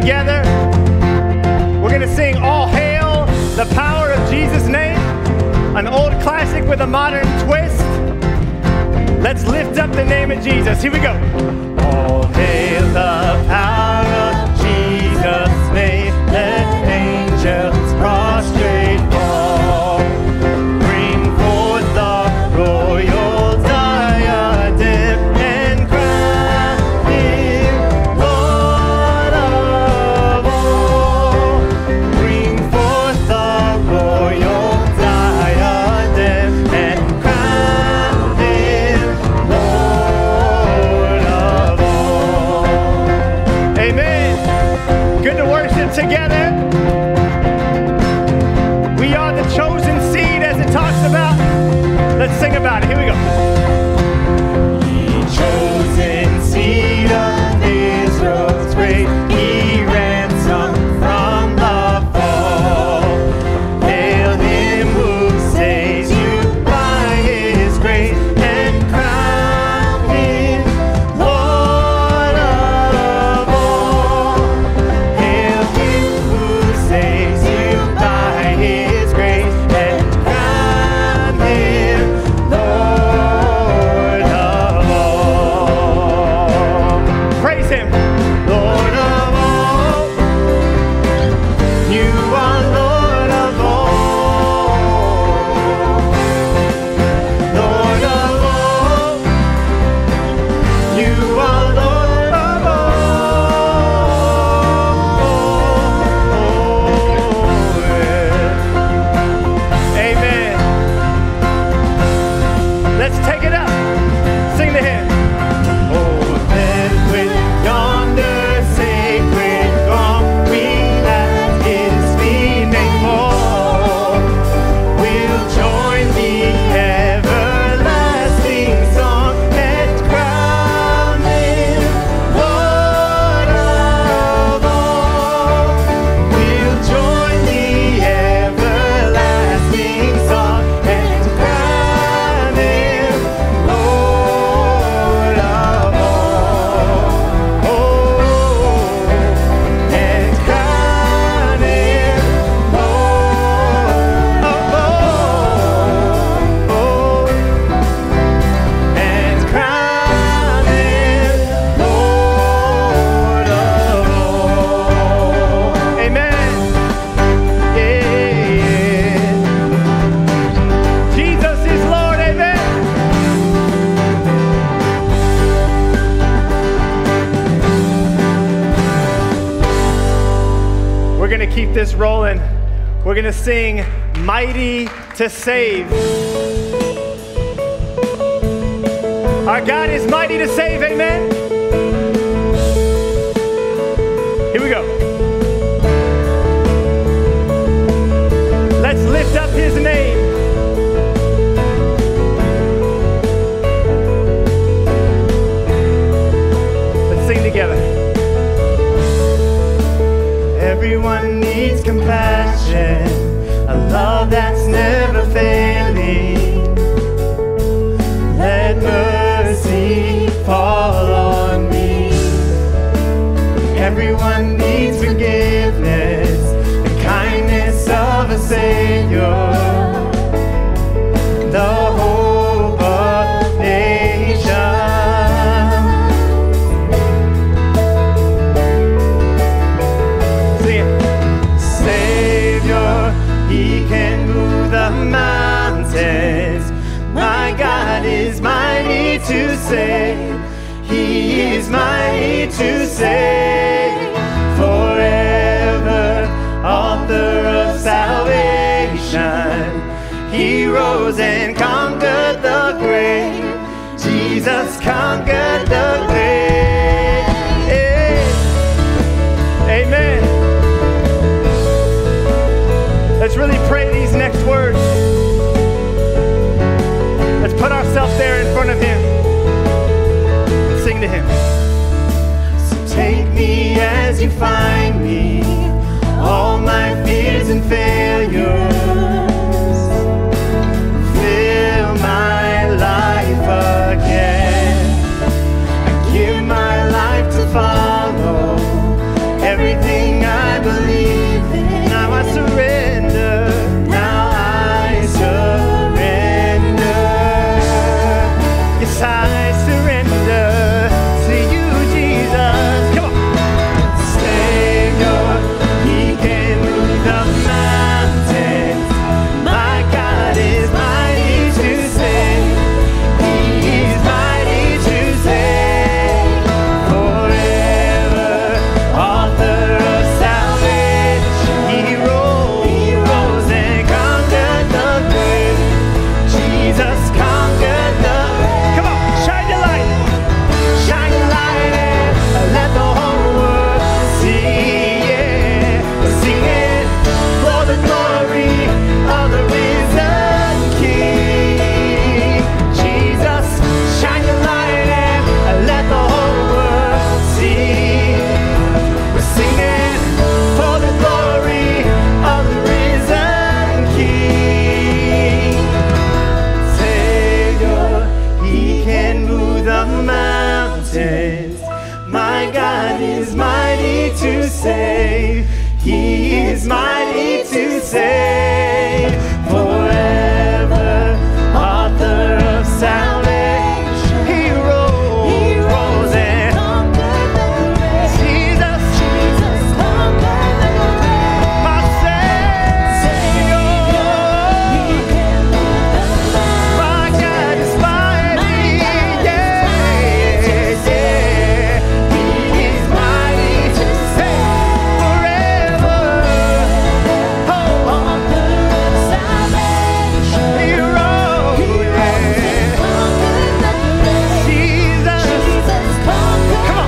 together. We're going to sing All Hail the Power of Jesus' Name, an old classic with a modern twist. Let's lift up the name of Jesus. Here we go. All hail the power of Jesus' name. Let angels prostrate fall. Bring forth the royal diadem and crown him Lord of all. Bring forth the royal diadem and crown him Lord of all. Amen. Good to worship together. We are the chosen seed, as it talks about. Let's sing about it. Here we go. Ye chosen seed of Israel's great, he ransomed from the fall. Hail him who saves you by his grace and crown him Lord of all. Hail him who saves you by his grace and crown him Lord of all. Praise him, Lord of all. You are Lord of all. Lord of all. You are Lord of all. Amen. Let's take it up. Sing to him. Oh, then with yonder sacred gong, we at his feet may fall. We'll join the everlasting song and crown him Lord of all. We'll join the everlasting song and crown him Lord of all. Oh, and crown him Lord of all. Oh, and crown him Lord of all. Amen. Yeah. Jesus is Lord. Amen. We're going to keep this rolling. We're going to sing Mighty to Save. Our God is mighty to save. Amen. Here we go. Let's lift up his name. Let's sing together. Everyone needs compassion, a love that's never failing. Let mercy fall on me. Everyone needs forgiveness, the kindness of a Savior, the hope of nations. Sing it. Savior, he can move the mountains. My God is mighty to save. He is mighty to save. Forever, author of salvation. He rose and conquered the grave. Jesus conquered the grave. Amen. Let's really pray these next words. Let's put ourselves there in front of him. Sing to him. So take me as you find me, all my fears and failures. Fill my life again. I Yes, I surrender to you, Jesus. Come on. Savior, he can move the mountains. My God is mighty to save. He is mighty to save. Forever, author of salvation. He rose and conquered the grave. Jesus conquered the grave. Come on, shine your light. Shine your light and let the whole world see. Yeah, sing it for the glory of the risen King. Jesus, shine your light and let the whole world see. We're singing for the glory of the risen King. Savior, he can move the mountains. My God is mighty to save. He is mighty to save. Forever, author of salvation. He rose and Jesus, my Savior. My God is mighty, yeah, yeah. He is mighty to save forever. Oh, he rose, yeah. Jesus, come on,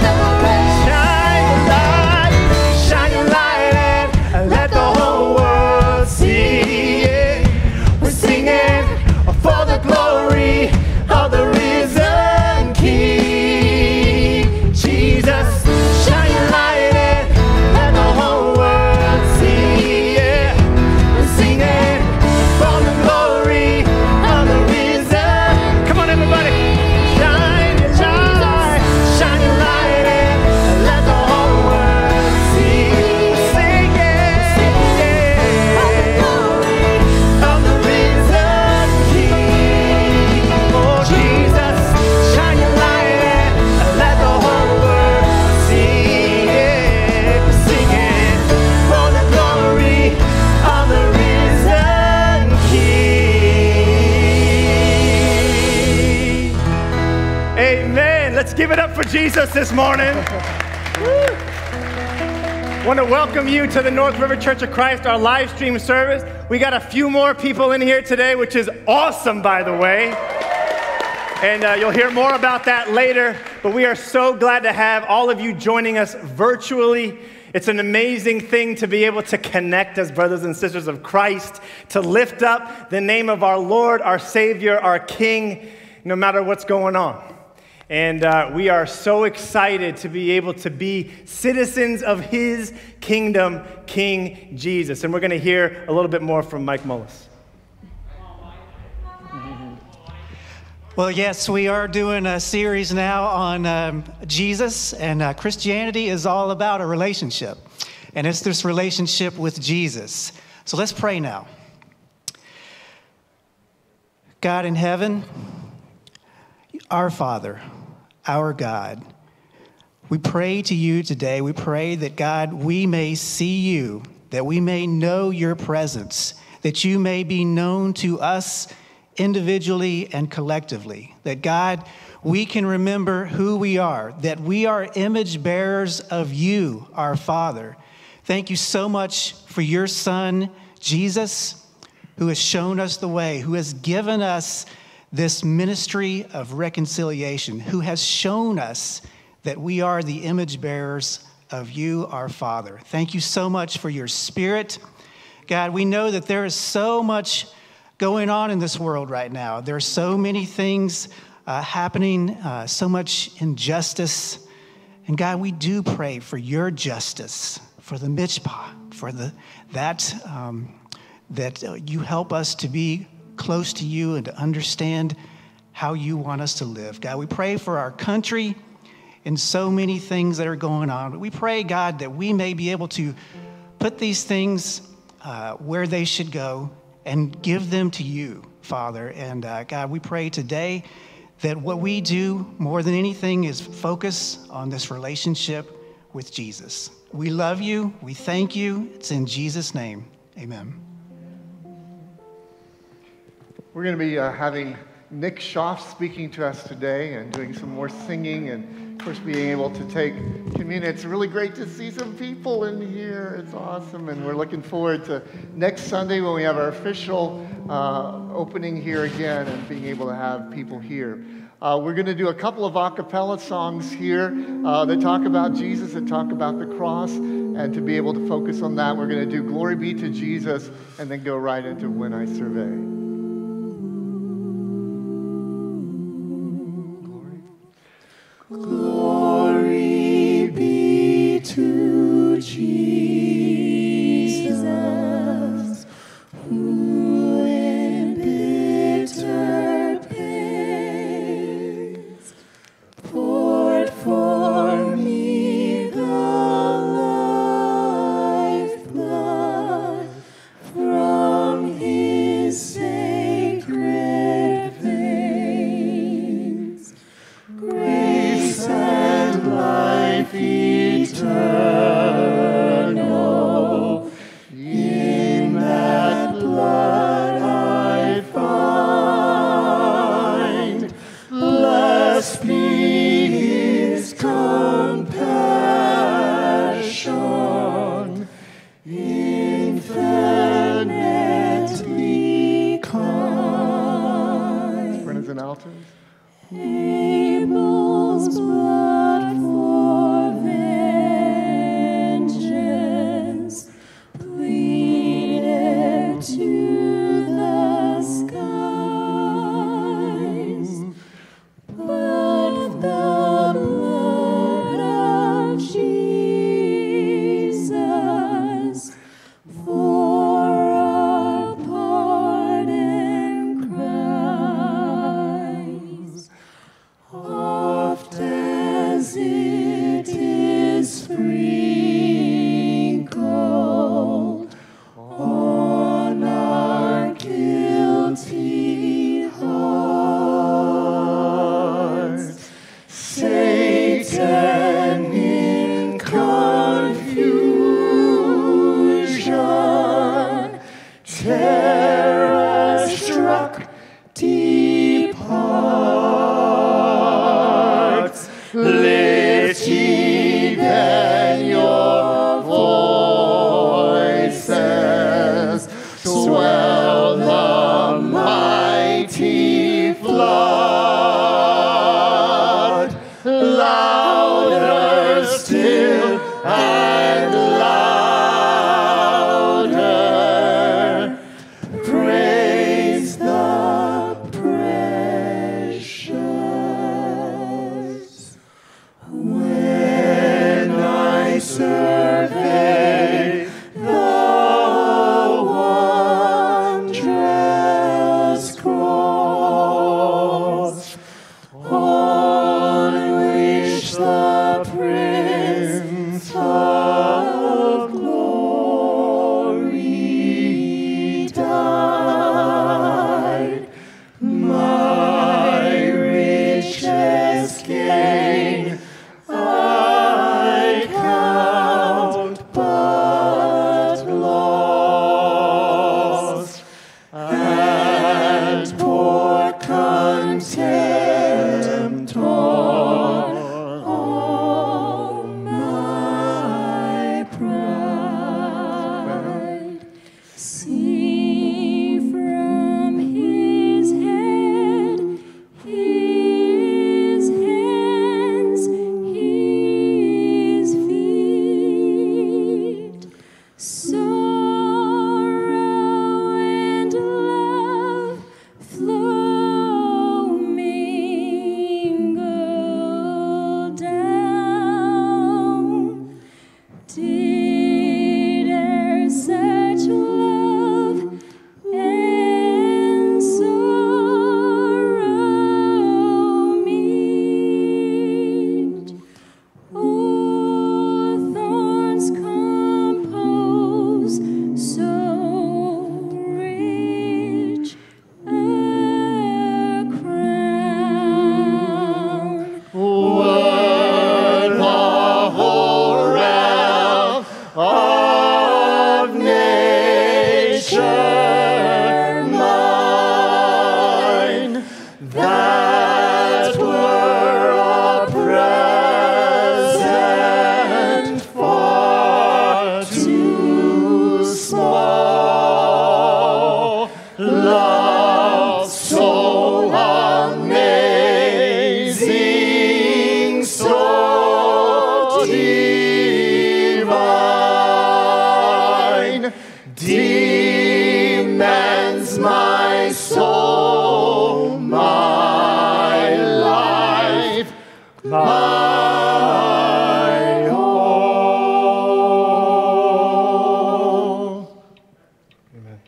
shine your light and let the whole world see. Yeah. We're singing for the glory of the risen King. Jesus, shine your light and let the whole world see. Yeah. We're singing for the glory of the risen. Come on, everybody. Shine your light and let the whole world see. Sing it, yeah, of the risen King. Oh, Jesus, shine your light and let the whole world see. Yeah, singing for the glory of the risen King. Amen. Let's give it up for Jesus this morning. Want to welcome you to the North River Church of Christ, our live stream service. We got a few more people in here today, which is awesome, by the way. And you'll hear more about that later. But we are so glad to have all of you joining us virtually. It's an amazing thing to be able to connect as brothers and sisters of Christ, to lift up the name of our Lord, our Savior, our King, no matter what's going on. And we are so excited to be able to be citizens of his kingdom, King Jesus. And we're going to hear a little bit more from Mike Mullis. Well, yes, we are doing a series now on Jesus, and Christianity is all about a relationship. And it's this relationship with Jesus. So let's pray now. God in heaven, our Father, our God, we pray to you today. We pray that, God, we may see you, that we may know your presence, that you may be known to us individually and collectively, that, God, we can remember who we are, that we are image bearers of you, our Father. Thank you so much for your Son, Jesus, who has shown us the way, who has given us this ministry of reconciliation, who has shown us that we are the image bearers of you, our Father. Thank you so much for your Spirit. God, we know that there is so much going on in this world right now. There are so many things happening, so much injustice. And God, we do pray for your justice, for the Mitzpah, for that you help us to be close to you and to understand how you want us to live. God, we pray for our country and so many things that are going on. But we pray, God, that we may be able to put these things where they should go and give them to you, Father. And God, we pray today that what we do more than anything is focus on this relationship with Jesus. We love you. We thank you. It's in Jesus' name. Amen. We're going to be having Nick Schaaf speaking to us today and doing some more singing and, of course, being able to take communion. It's really great to see some people in here. It's awesome. And we're looking forward to next Sunday when we have our official opening here again and being able to have people here. We're going to do a couple of a cappella songs here that talk about Jesus, that talk about the cross. And to be able to focus on that, we're going to do Glory Be to Jesus and then go right into When I Survey. Glory be to Jesus, who in bitter pains poured for me the lifeblood from his sacred veins. Grace and life eternal, in that blood I find. Blessed be his compassion, infinitely kind. Sopranos and altos. Abel's blood for vengeance pleaded to the skies, but the blood of Jesus for our pardon cries. Oft as it is sprinkled on our guilty hearts, Satan in confusion, terror-struck, departs. Lift ye then your voices, swell the mighty flood, louder still and louder, praise the precious. When I survey the wondrous cross, on which the Prince of Glory died, my richest gain I count but loss, and pour contempt on all my pride. See from his head, his hands that were a present far too small. Love so amazing, so divine, demands my soul, my life, my all. Amen.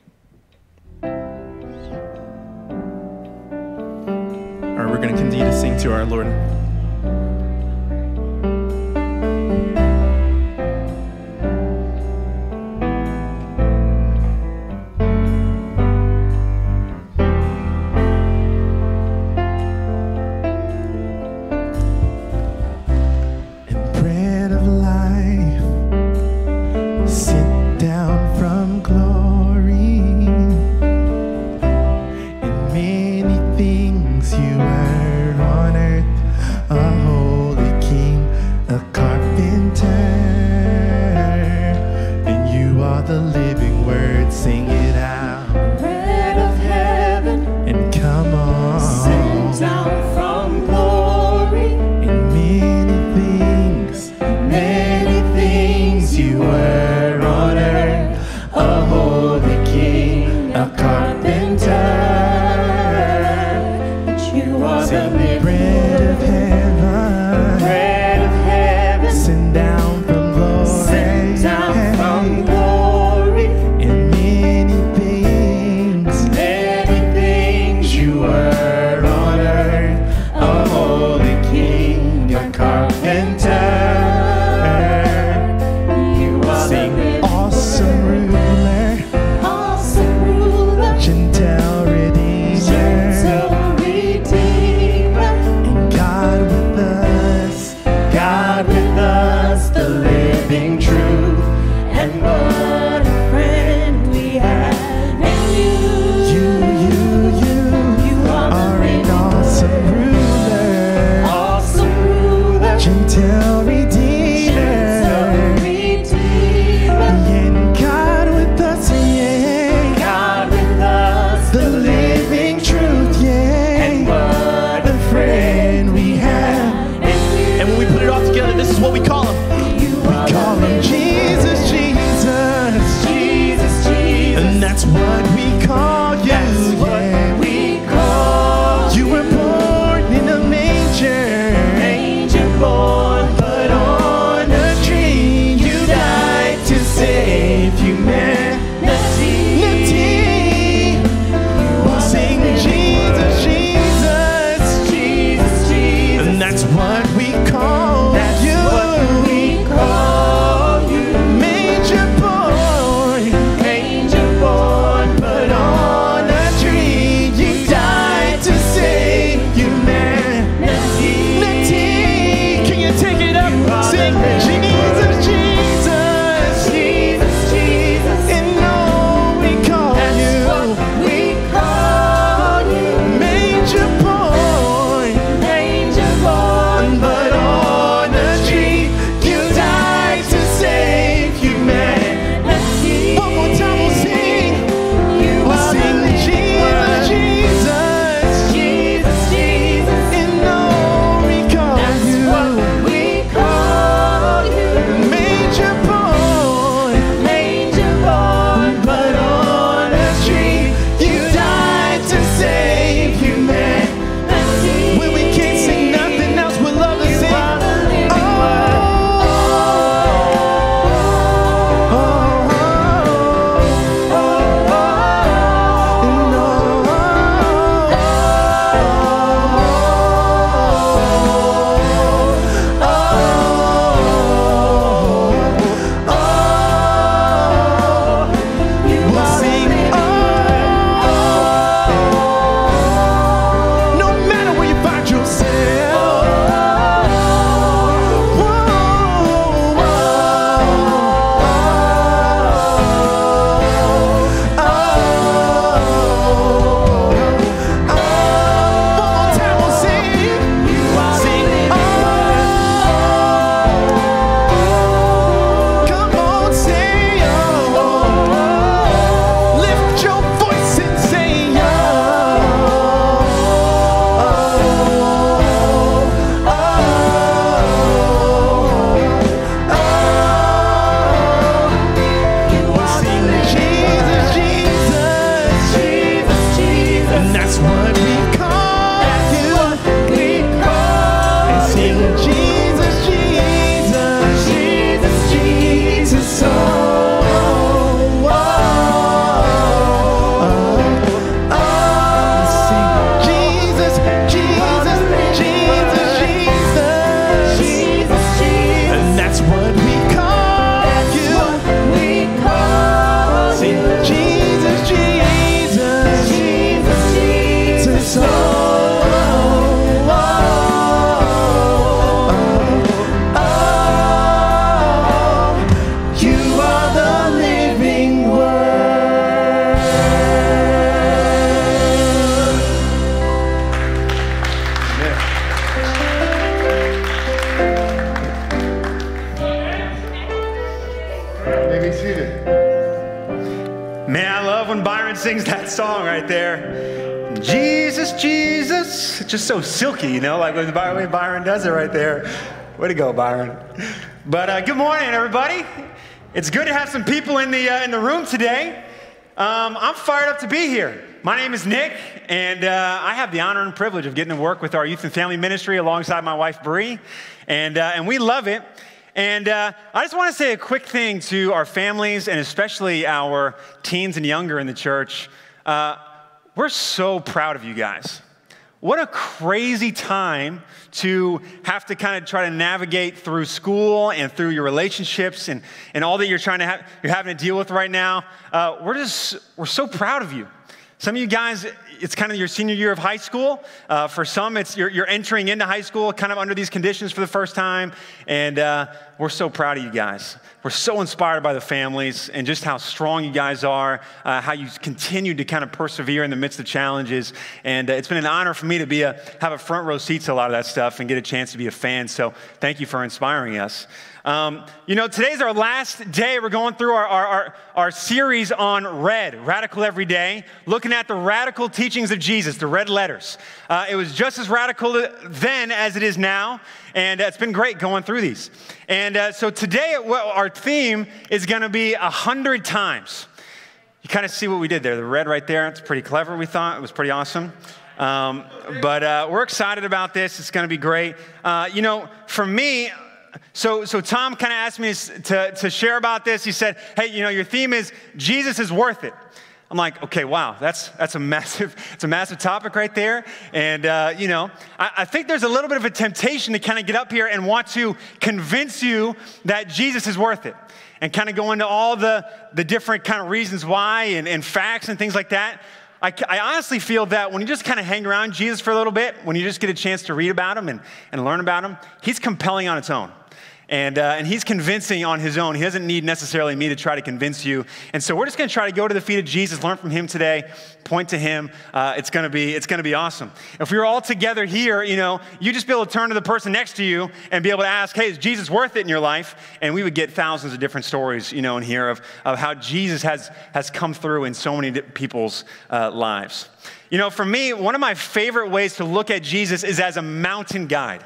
All right, we're going to continue to sing to our Lord. Bread of life, sit down from glory. In many things you were on earth, a holy king, a carpenter, and you are the living word. Sing it out. Bread of heaven, And come on. sent down from glory. In many things you were on earth, a holy king, a carpenter. You are the Sing living bread of heaven, bread of heaven, sent down from glory. sent down from glory. In many things you were on earth, a holy king, a carpenter. You are the Sing living awesome ruler, awesome ruler, gentle redeemer. gentle redeemer. sings that song right there. Jesus, Jesus. It's just so silky, you know, like the way Byron does it right there. Way to go, Byron. But good morning, everybody. It's good to have some people in the room today. I'm fired up to be here. My name is Nick, and I have the honor and privilege of getting to work with our youth and family ministry alongside my wife, Bree, and we love it. And I just want to say a quick thing to our families and especially our teens and younger in the church. We're so proud of you guys. What a crazy time to have to kind of try to navigate through school and through your relationships and all that you're having to deal with right now. We're so proud of you. Some of you guys, it's kind of your senior year of high school. For some, it's you're entering into high school kind of under these conditions for the first time. And we're so proud of you guys. We're so inspired by the families and just how strong you guys are, how you continue to kind of persevere in the midst of challenges. And it's been an honor for me to have a front row seat to a lot of that stuff and get a chance to be a fan. So thank you for inspiring us. You know, today's our last day. We're going through our series on Red, Radical Every Day, looking at the radical teachings of Jesus, the red letters. It was just as radical then as it is now, and it's been great going through these. And so today, our theme is going to be 100 times. You kind of see what we did there, the red right there. It's pretty clever, we thought. It was pretty awesome. But we're excited about this. It's going to be great. You know, for me, So Tom kind of asked me to share about this. He said, hey, you know, your theme is Jesus is worth it. I'm like, okay, wow, that's a massive topic right there. And, you know, I think there's a little bit of a temptation to kind of get up here and want to convince you that Jesus is worth it and kind of go into all the different kind of reasons why and facts and things like that. I honestly feel that when you just kind of hang around Jesus for a little bit, when you just get a chance to read about him and learn about him, he's compelling on its own. And he's convincing on his own. He doesn't need necessarily me to try to convince you. And so we're just going to try to go to the feet of Jesus, learn from him today, point to him. It's going to be awesome. If we were all together here, you know, you just be able to turn to the person next to you and be able to ask, hey, is Jesus worth it in your life? And we would get thousands of different stories, you know, in here of how Jesus has come through in so many people's lives. You know, for me, one of my favorite ways to look at Jesus is as a mountain guide.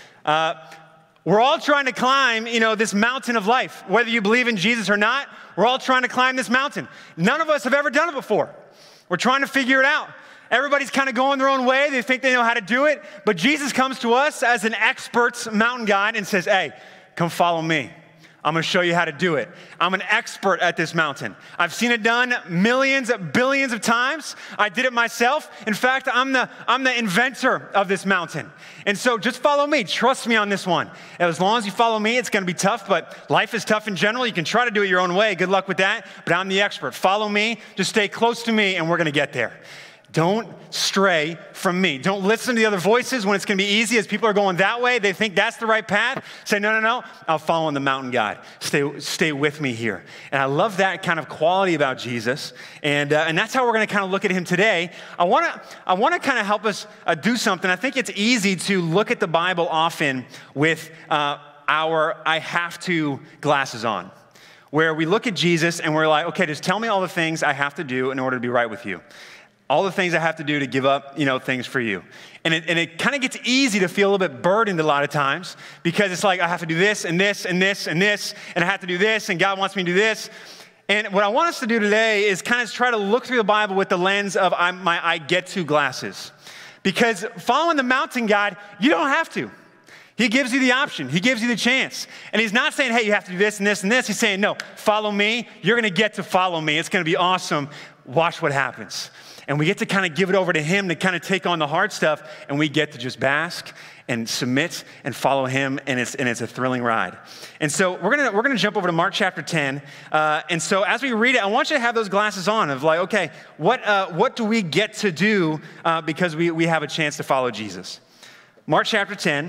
We're all trying to climb, you know, this mountain of life. Whether you believe in Jesus or not, we're all trying to climb this mountain. None of us have ever done it before. We're trying to figure it out. Everybody's kind of going their own way. They think they know how to do it. But Jesus comes to us as an expert mountain guide and says, hey, come follow me. I'm going to show you how to do it. I'm an expert at this mountain. I've seen it done millions, billions of times. I did it myself. In fact, I'm the inventor of this mountain. And so just follow me. Trust me on this one. As long as you follow me, it's going to be tough, but life is tough in general. You can try to do it your own way. Good luck with that. But I'm the expert. Follow me. Just stay close to me, and we're going to get there. Don't stray from me. Don't listen to the other voices when it's going to be easy. As people are going that way, they think that's the right path. Say, no, I'll follow in the mountain guide. Stay with me here. And I love that kind of quality about Jesus. And that's how we're going to kind of look at him today. I want to kind of help us do something. I think it's easy to look at the Bible often with our I have to glasses on, where we look at Jesus and we're like, okay, just tell me all the things I have to do in order to be right with you. All the things I have to do to give up, you know, things for you. And it kind of gets easy to feel a little bit burdened a lot of times because it's like I have to do this and this and this and this, and I have to do this, and God wants me to do this. And what I want us to do today is kind of try to look through the Bible with the lens of my I get to glasses. Because following the mountain guide, you don't have to. He gives you the option. He gives you the chance. And he's not saying, hey, you have to do this and this and this. He's saying, no, follow me. You're going to get to follow me. It's going to be awesome. Watch what happens. And we get to kind of give it over to him to kind of take on the hard stuff, and we get to just bask and submit and follow him, and it's a thrilling ride. And so we're gonna jump over to Mark chapter 10. And so as we read it, I want you to have those glasses on of like, okay, what do we get to do because we have a chance to follow Jesus? Mark chapter 10.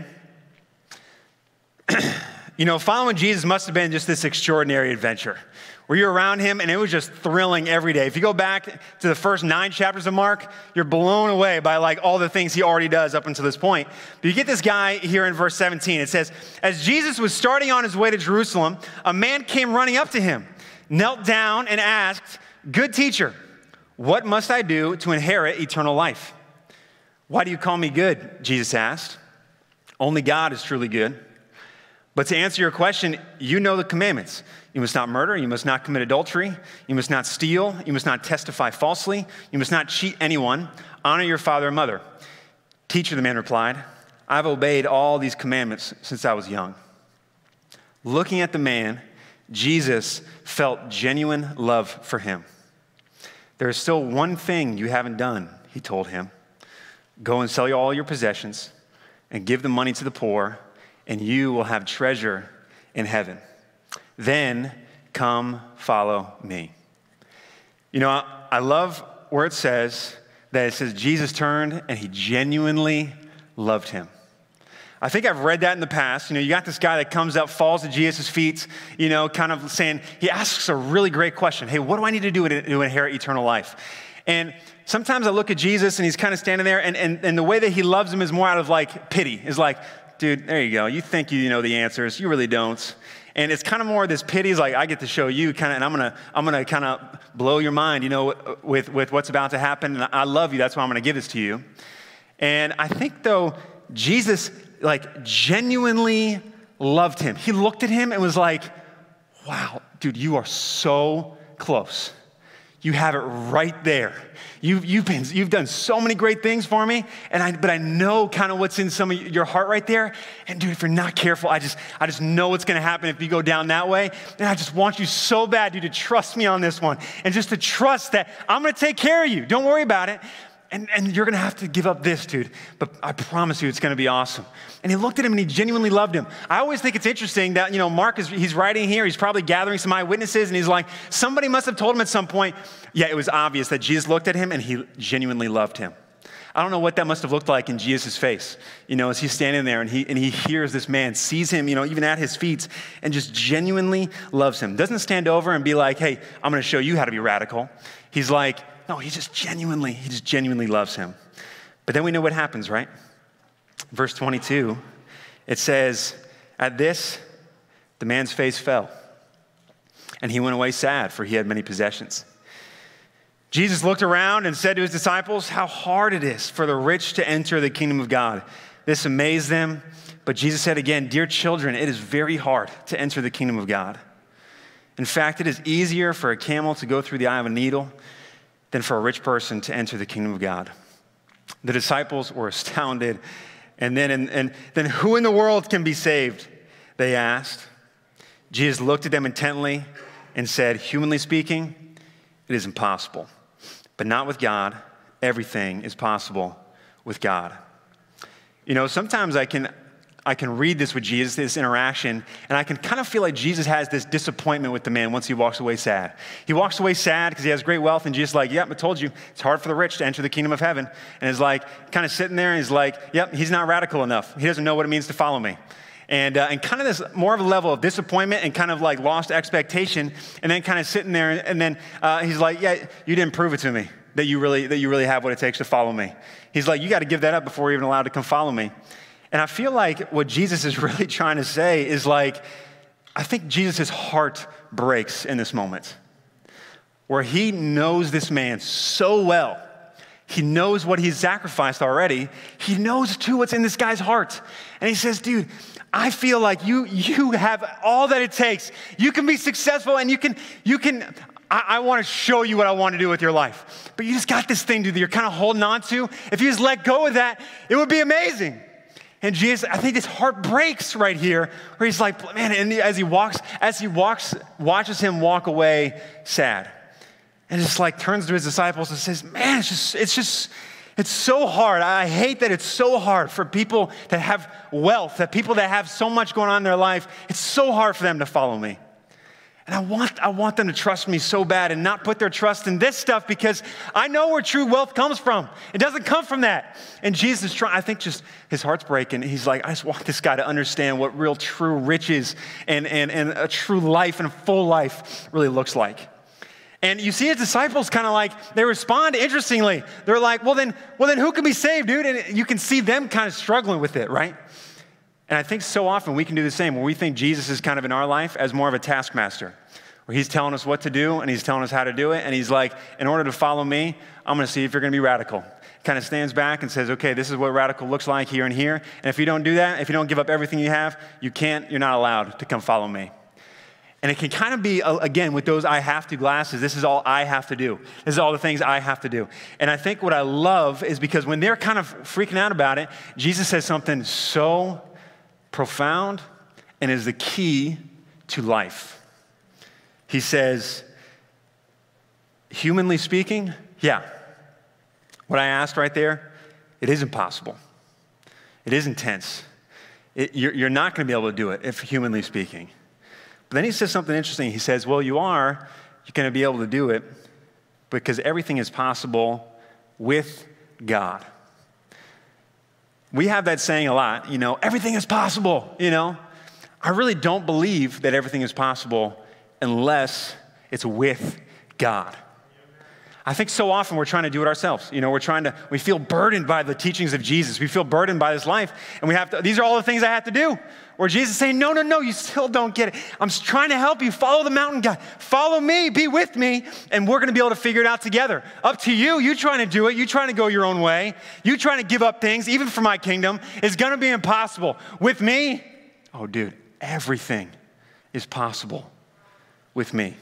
You know, following Jesus must have been just this extraordinary adventure. Where you're around him, and it was just thrilling every day. If you go back to the first 9 chapters of Mark, you're blown away by like all the things he already does up until this point. But you get this guy here in verse 17. It says, as Jesus was starting on his way to Jerusalem, a man came running up to him, knelt down and asked, good teacher, "What must I do to inherit eternal life?" "Why do you call me good?" Jesus asked. "Only God is truly good. But to answer your question, you know the commandments. You must not murder. You must not commit adultery. You must not steal. You must not testify falsely. You must not cheat anyone. Honor your father and mother." "Teacher," the man replied, "I've obeyed all these commandments since I was young." Looking at the man, Jesus felt genuine love for him. "There is still one thing you haven't done," he told him. "Go and sell all your possessions and give the money to the poor, and you will have treasure in heaven. Then come follow me." You know, I love where it says Jesus turned and he genuinely loved him. I think I've read that in the past. You know, you got this guy that comes up, falls at Jesus' feet, you know, kind of saying, he asks a really great question. "Hey, what do I need to do to inherit eternal life?" And sometimes I look at Jesus and he's kind of standing there and the way that he loves him is more out of like pity. Is like, "Dude, there you go. You think you know the answers. You really don't." And it's kind of more this pity is like, "I get to show you kind of, and I'm gonna kind of blow your mind, you know, with what's about to happen. And I love you. That's why I'm gonna give this to you." And I think though, Jesus like genuinely loved him. He looked at him and was like, "Wow, dude, you are so close. You have it right there. You've done so many great things for me, but I know kind of what's in some of your heart right there. And dude, if you're not careful, I just know what's going to happen if you go down that way. And I just want you so bad, dude, to trust me on this one, and just to trust that I'm going to take care of you. Don't worry about it. And you're going to have to give up this, dude, but I promise you it's going to be awesome." And he looked at him and he genuinely loved him. I always think it's interesting that, you know, Mark he's writing here, he's probably gathering some eyewitnesses, and he's like, somebody must have told him at some point, yeah, it was obvious that Jesus looked at him and he genuinely loved him. I don't know what that must have looked like in Jesus' face, you know, as he's standing there and he hears this man, sees him, you know, even at his feet, and just genuinely loves him. Doesn't stand over and be like, "Hey, I'm going to show you how to be radical." He's like, no, he just genuinely loves him. But then we know what happens, right? Verse 22, it says, "At this, the man's face fell, and he went away sad, for he had many possessions." Jesus looked around and said to his disciples, "How hard it is for the rich to enter the kingdom of God." This amazed them, but Jesus said again, "Dear children, it is very hard to enter the kingdom of God. In fact, it is easier for a camel to go through the eye of a needle than for a rich person to enter the kingdom of God." The disciples were astounded. And then who in the world can be saved? They asked. Jesus looked at them intently and said, "Humanly speaking, it is impossible, but not with God. Everything is possible with God." You know, sometimes I can read this with Jesus, this interaction, and I can kind of feel like Jesus has this disappointment with the man once he walks away sad. He walks away sad because he has great wealth, and Jesus is like, "Yep, I told you, it's hard for the rich to enter the kingdom of heaven." And is like, kind of sitting there, and he's like, "Yep, he's not radical enough. He doesn't know what it means to follow me." And kind of this more of a level of disappointment and kind of like lost expectation, and then kind of sitting there, and then he's like, "Yeah, you didn't prove it to me that you really have what it takes to follow me." He's like, "You got to give that up before you're even allowed to come follow me." And I feel like what Jesus is really trying to say is like, I think Jesus' heart breaks in this moment where he knows this man so well. He knows what he's sacrificed already. He knows too what's in this guy's heart. And he says, "Dude, I feel like you have all that it takes. You can be successful, and I want to show you what I want to do with your life. But you just got this thing, dude, that you're kind of holding on to. If you just let go of that, it would be amazing." And Jesus, I think his heart breaks right here, where he's like, man, and as he walks, watches him walk away sad. And just like turns to his disciples and says, "Man, it's so hard. I hate that it's so hard for people that have wealth, that people that have so much going on in their life. It's so hard for them to follow me. And I want them to trust me so bad and not put their trust in this stuff, because I know where true wealth comes from. It doesn't come from that." And Jesus is trying, I think just his heart's breaking. He's like, I just want this guy to understand what real true riches and a true life and a full life really looks like. And you see his disciples kind of like, they respond interestingly. They're like, well then who can be saved, dude? And you can see them kind of struggling with it, right? And I think so often we can do the same when we think Jesus is kind of in our life as more of a taskmaster, where he's telling us what to do and he's telling us how to do it. And he's like, in order to follow me, I'm going to see if you're going to be radical. Kind of stands back and says, okay, this is what radical looks like here and here. And if you don't do that, if you don't give up everything you have, you're not allowed to come follow me. And it can kind of be, again, with those I have to glasses, this is all I have to do. This is all the things I have to do. And I think what I love is because when they're kind of freaking out about it, Jesus says something so profound and is the key to life. He says, humanly speaking, yeah, what I asked right there, it is impossible. It is intense. You're not going to be able to do it, if humanly speaking. But then he says something interesting. He says, well, you're going to be able to do it because everything is possible with God. We have that saying a lot, everything is possible, I really don't believe that everything is possible unless it's with God. I think so often we're trying to do it ourselves. We feel burdened by the teachings of Jesus. We feel burdened by this life. And these are all the things I have to do. Where Jesus is saying, no, you still don't get it. I'm trying to help you. Follow the mountain guy. Follow me, be with me, and we're going to be able to figure it out together. Up to you. You trying to do it. You trying to go your own way. You trying to give up things, even for my kingdom, is going to be impossible. With me, oh, dude, everything is possible with me.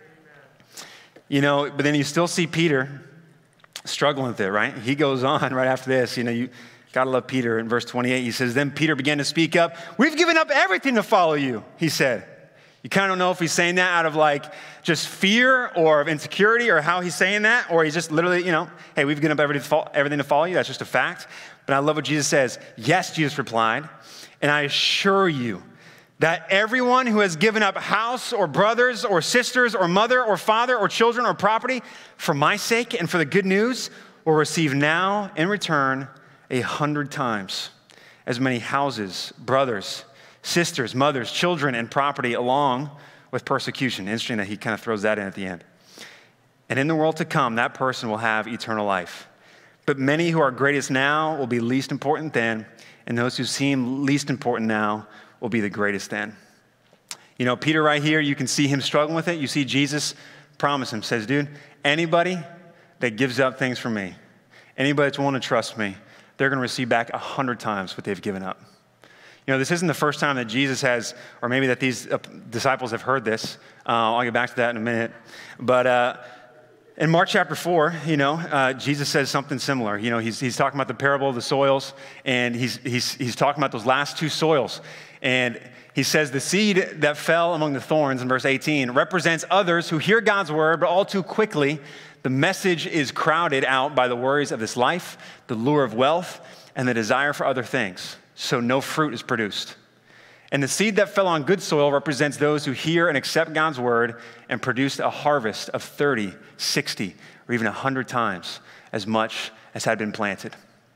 But then you still see Peter struggling with it, right? He goes on right after this. You gotta love Peter. In verse 28, he says, then Peter began to speak up. We've given up everything to follow you, he said. You kind of don't know if he's saying that out of just fear or of insecurity or how he's saying that, or he's just literally, hey, we've given up everything to follow you. That's just a fact. But I love what Jesus says. Yes, Jesus replied, and I assure you, that everyone who has given up house or brothers or sisters or mother or father or children or property for my sake and for the good news will receive now in return 100 times as many houses, brothers, sisters, mothers, children, and property along with persecution. Interesting that he kind of throws that in at the end. And in the world to come, that person will have eternal life. But many who are greatest now will be least important then, and those who seem least important now will be the greatest then. Peter right here, you can see him struggling with it. You see Jesus promise him, says, dude, anybody that gives up things for me, anybody that's willing to trust me, they're going to receive back 100 times what they've given up. This isn't the first time that Jesus has, or maybe that these disciples have heard this. I'll get back to that in a minute. But in Mark chapter 4, Jesus says something similar. He's talking about the parable of the soils, and he's talking about those last two soils. And he says the seed that fell among the thorns in verse 18 represents others who hear God's word, but all too quickly the message is crowded out by the worries of this life, the lure of wealth, and the desire for other things. So no fruit is produced. And the seed that fell on good soil represents those who hear and accept God's word and produce a harvest of 30, 60, or even 100 times as much as had been planted.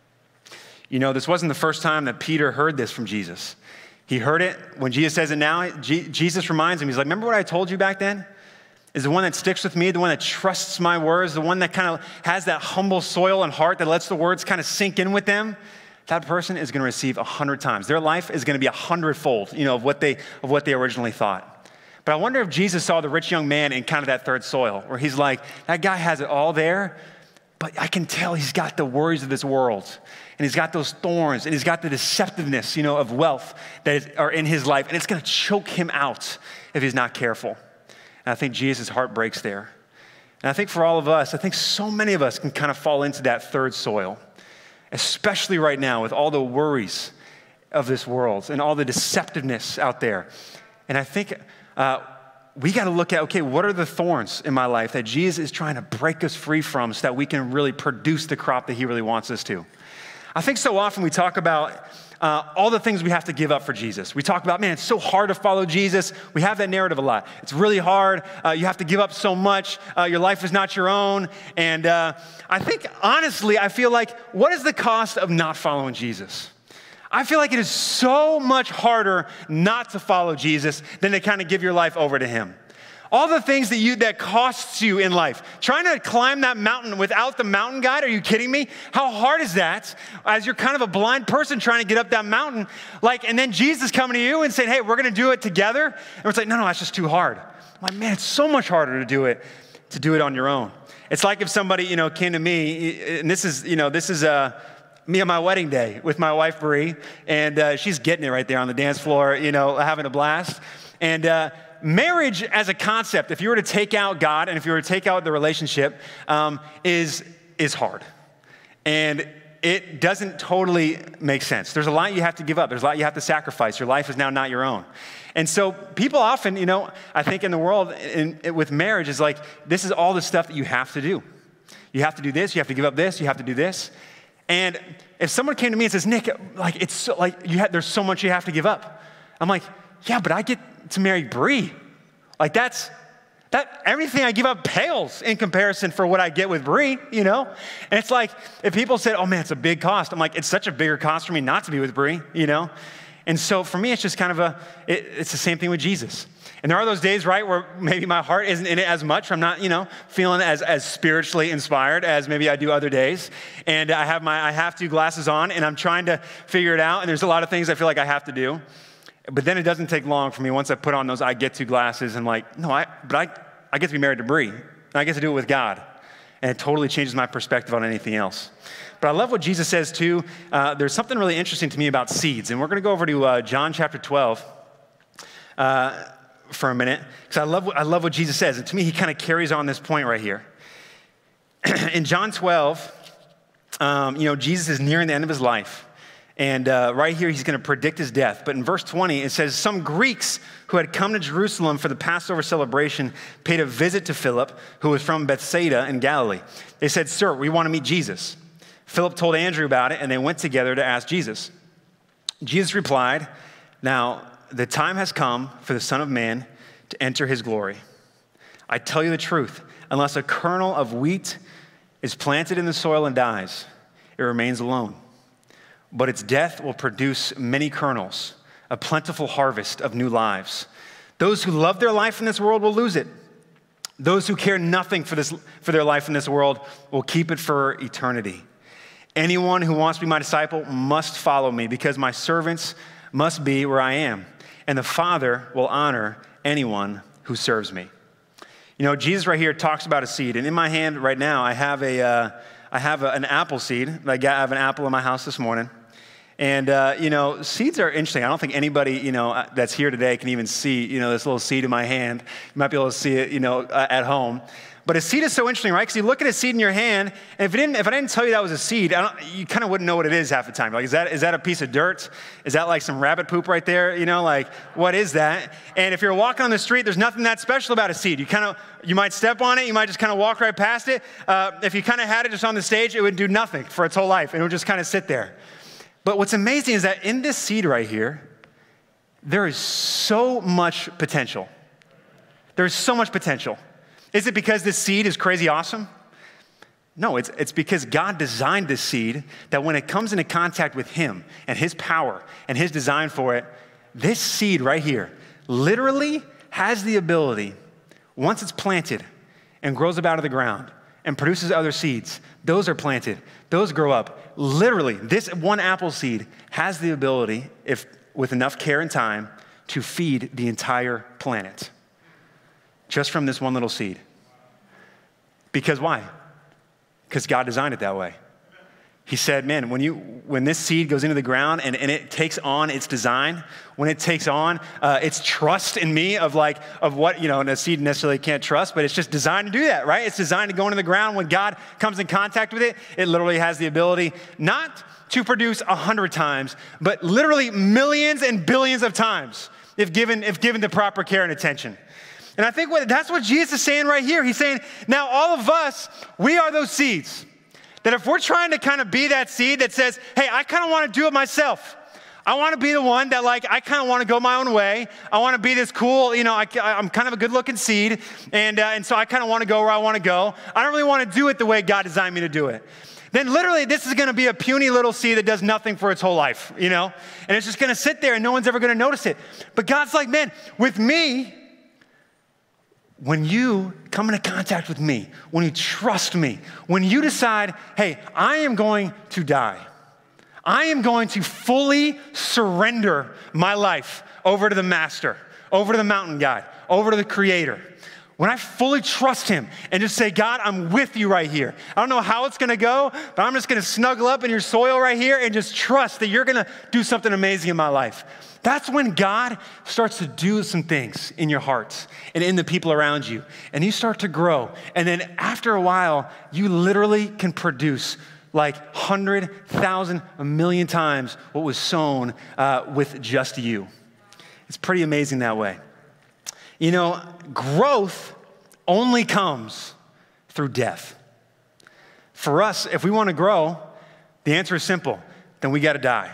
This wasn't the first time that Peter heard this from Jesus. He heard it when Jesus says it now. Jesus reminds him, he's like, remember what I told you back then? Is the one that sticks with me, the one that trusts my words, the one that kind of has that humble soil and heart that lets the words kind of sink in with them. That person is going to receive 100 times. Their life is going to be 100-fold, of what they originally thought. But I wonder if Jesus saw the rich young man in kind of that third soil, where he's like, that guy has it all there, but I can tell he's got the worries of this world, and he's got those thorns, and he's got the deceptiveness, of wealth that are in his life, and it's going to choke him out if he's not careful. And I think Jesus' heart breaks there. And I think for all of us, I think so many of us can kind of fall into that third soil, especially right now with all the worries of this world and all the deceptiveness out there. And I think we got to look at, okay, what are the thorns in my life that Jesus is trying to break us free from so that we can really produce the crop that he really wants us to? I think so often we talk about all the things we have to give up for Jesus. We talk about, man, it's so hard to follow Jesus. We have that narrative a lot. It's really hard. You have to give up so much. Your life is not your own. And I think, honestly, I feel like, what is the cost of not following Jesus? I feel like it is so much harder not to follow Jesus than to kind of give your life over to him. All the things that costs you in life. Trying to climb that mountain without the mountain guide, are you kidding me? How hard is that as you're kind of a blind person trying to get up that mountain? Like, and then Jesus coming to you and saying, hey, we're going to do it together. And it's like, no, that's just too hard. I'm like, man, it's so much harder to do it on your own. It's like if somebody, came to me, and this is me on my wedding day with my wife, Bree, and she's getting it right there on the dance floor, having a blast. And marriage as a concept, if you were to take out God and if you were to take out the relationship, is hard. And it doesn't totally make sense. There's a lot you have to give up. There's a lot you have to sacrifice. Your life is now not your own. And so people often, I think in the world with marriage is like, this is all the stuff that you have to do. You have to do this. You have to give up this. You have to do this. And if someone came to me and says, Nick, like it's so, like there's so much you have to give up. I'm like, yeah, but I get to marry Bree. Like that everything I give up pales in comparison for what I get with Bree, And it's like, if people said, oh man, it's a big cost. I'm like, it's such a bigger cost for me not to be with Bree, And so for me, it's just kind of it's the same thing with Jesus. And there are those days, right, where maybe my heart isn't in it as much. I'm not, feeling as spiritually inspired as maybe I do other days. And I have to glasses on and I'm trying to figure it out. And there's a lot of things I feel like I have to do. But then it doesn't take long for me once I put on those I get to glasses and like, no, I get to be married to Bree. And I get to do it with God. And it totally changes my perspective on anything else. But I love what Jesus says too. There's something really interesting to me about seeds. And we're going to go over to John chapter 12 for a minute. Because I love what Jesus says. And to me, he kind of carries on this point right here. In John 12, Jesus is nearing the end of his life. And right here, he's going to predict his death. But in verse 20, it says, some Greeks who had come to Jerusalem for the Passover celebration paid a visit to Philip, who was from Bethsaida in Galilee. They said, sir, we want to meet Jesus. Philip told Andrew about it, and they went together to ask Jesus. Jesus replied, now the time has come for the Son of Man to enter his glory. I tell you the truth, unless a kernel of wheat is planted in the soil and dies, it remains alone. But its death will produce many kernels, a plentiful harvest of new lives. Those who love their life in this world will lose it. Those who care nothing for their life in this world will keep it for eternity. Anyone who wants to be my disciple must follow me, because my servants must be where I am, and the Father will honor anyone who serves me. Jesus right here talks about a seed, and in my hand right now I have an apple seed. I have an apple in my house this morning. And, seeds are interesting. I don't think anybody, that's here today can even see, this little seed in my hand. You might be able to see it, at home. But a seed is so interesting, right? Because you look at a seed in your hand, and if I didn't tell you that was a seed, you kind of wouldn't know what it is half the time. Like, is that a piece of dirt? Is that like some rabbit poop right there? What is that? And if you're walking on the street, there's nothing that special about a seed. You might step on it, you might just kind of walk right past it. If you kind of had it just on the stage, it would do nothing for its whole life, and it would just kind of sit there. But what's amazing is that in this seed right here, there is so much potential. There's so much potential. Is it because this seed is crazy awesome? No, it's because God designed this seed that when it comes into contact with him and his power and his design for it, this seed right here literally has the ability, once it's planted and grows up out of the ground and produces other seeds, those are planted, those grow up. Literally, this one apple seed has the ability, if with enough care and time, to feed the entire planet. Just from this one little seed. Because why? Because God designed it that way. He said, man, when this seed goes into the ground and it takes on its design, when it takes on its trust in me of what, and a seed necessarily can't trust, but it's just designed to do that, right? It's designed to go into the ground. When God comes in contact with it, it literally has the ability not to produce 100 times, but literally millions and billions of times if given the proper care and attention. And I think that's what Jesus is saying right here. He's saying, now all of us, we are those seeds. That if we're trying to kind of be that seed that says, hey, I kind of want to do it myself. I want to be the one that I kind of want to go my own way. I want to be this cool, I'm kind of a good looking seed. And so I kind of want to go where I want to go. I don't really want to do it the way God designed me to do it. Then literally this is going to be a puny little seed that does nothing for its whole life, And it's just going to sit there and no one's ever going to notice it. But God's like, man, with me, when this seed goes into the ground and it takes on its design, when it takes on its trust in me of what, the proper care and attention. And I think that's what Jesus is saying right here. He's saying, now all of us, we are those seeds. That if we're trying to kind of be that seed that says, hey, I kind of want to do it myself. I want to be the one that if we're trying to kind of be that seed that says, hey, I kind of want to go my own way. I want to be this cool, I'm kind of a good looking seed. And so I kind of want to go where I want to go. I don't really want to do it the way God designed me to do it. when you come into contact with me, when you trust me, when you decide, hey, I am going to die, I am going to fully surrender my life over to the Master, over to the mountain God, over to the Creator. When I fully trust him and just say, God, I'm with you right here. I don't know how it's gonna go, but I'm just gonna snuggle up in your soil right here and just trust that you're gonna do something amazing in my life. That's when God starts to do some things in your hearts and in the people around you. And you start to grow. And then after a while, you literally can produce like 100,000, a million times what was sown with just you. It's pretty amazing that way. You know, growth only comes through death. For us, if we want to grow, the answer is simple. Then we got to die.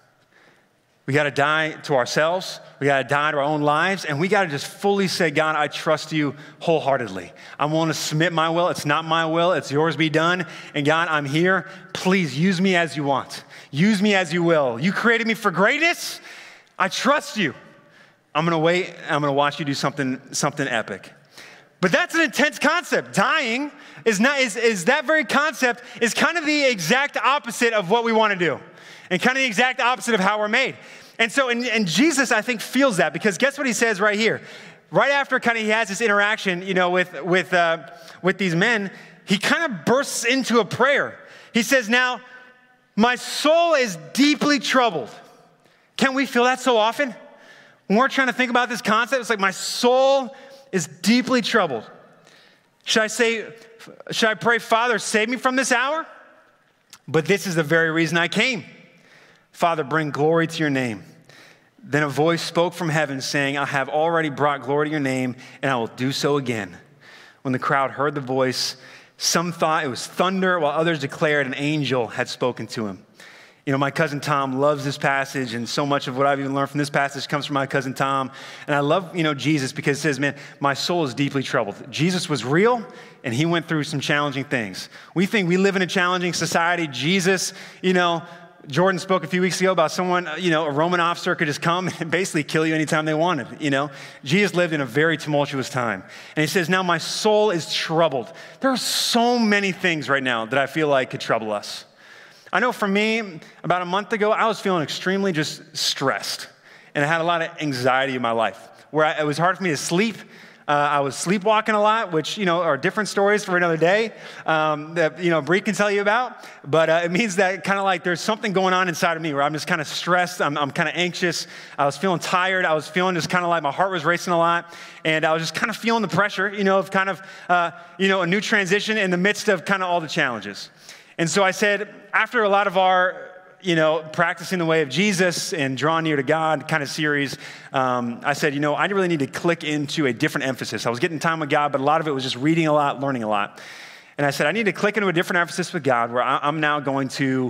We got to die to ourselves. We got to die to our own lives. And we got to just fully say, God, I trust you wholeheartedly. I'm willing to submit my will. It's not my will. It's yours be done. And God, I'm here. Please use me as you want. Use me as you will. You created me for greatness. I trust you. I'm gonna wait, I'm gonna watch you do something epic. But that's an intense concept. Dying is that very concept is kind of the exact opposite of what we wanna do. And kind of the exact opposite of how we're made. And so, and Jesus, I think, feels that, because guess what he says right here? Right after kind of he has this interaction, you know, with these men, he kind of bursts into a prayer. He says, now, my soul is deeply troubled. Can't we feel that so often? When we're trying to think about this concept, it's like my soul is deeply troubled. Should I pray, Father, save me from this hour? But this is the very reason I came. Father, bring glory to your name. Then a voice spoke from heaven saying, I have already brought glory to your name, and I will do so again. When the crowd heard the voice, some thought it was thunder, while others declared an angel had spoken to him. You know, my cousin Tom loves this passage, and so much of what I've even learned from this passage comes from my cousin Tom. And I love, you know, Jesus, because it says, man, my soul is deeply troubled. Jesus was real, and he went through some challenging things. We think we live in a challenging society. Jesus, you know, Jordan spoke a few weeks ago about someone, you know, a Roman officer could just come and basically kill you anytime they wanted, you know. Jesus lived in a very tumultuous time. And he says, now my soul is troubled. There are so many things right now that I feel like could trouble us. I know for me, about a month ago, I was feeling extremely just stressed. And I had a lot of anxiety in my life, where it was hard for me to sleep. I was sleepwalking a lot, which, you know, are different stories for another day that, you know, Bree can tell you about. But it means that kind of like there's something going on inside of me where I'm just kind of stressed. I'm kind of anxious. I was feeling tired. I was feeling just kind of like my heart was racing a lot. And I was just kind of feeling the pressure, you know, of kind of, you know, a new transition in the midst of kind of all the challenges. And so I said, after a lot of our, you know, practicing the way of Jesus and drawing near to God kind of series, I said, you know, I really need to click into a different emphasis. I was getting time with God, but a lot of it was just reading a lot, learning a lot. And I said, I need to click into a different emphasis with God, where I'm now going to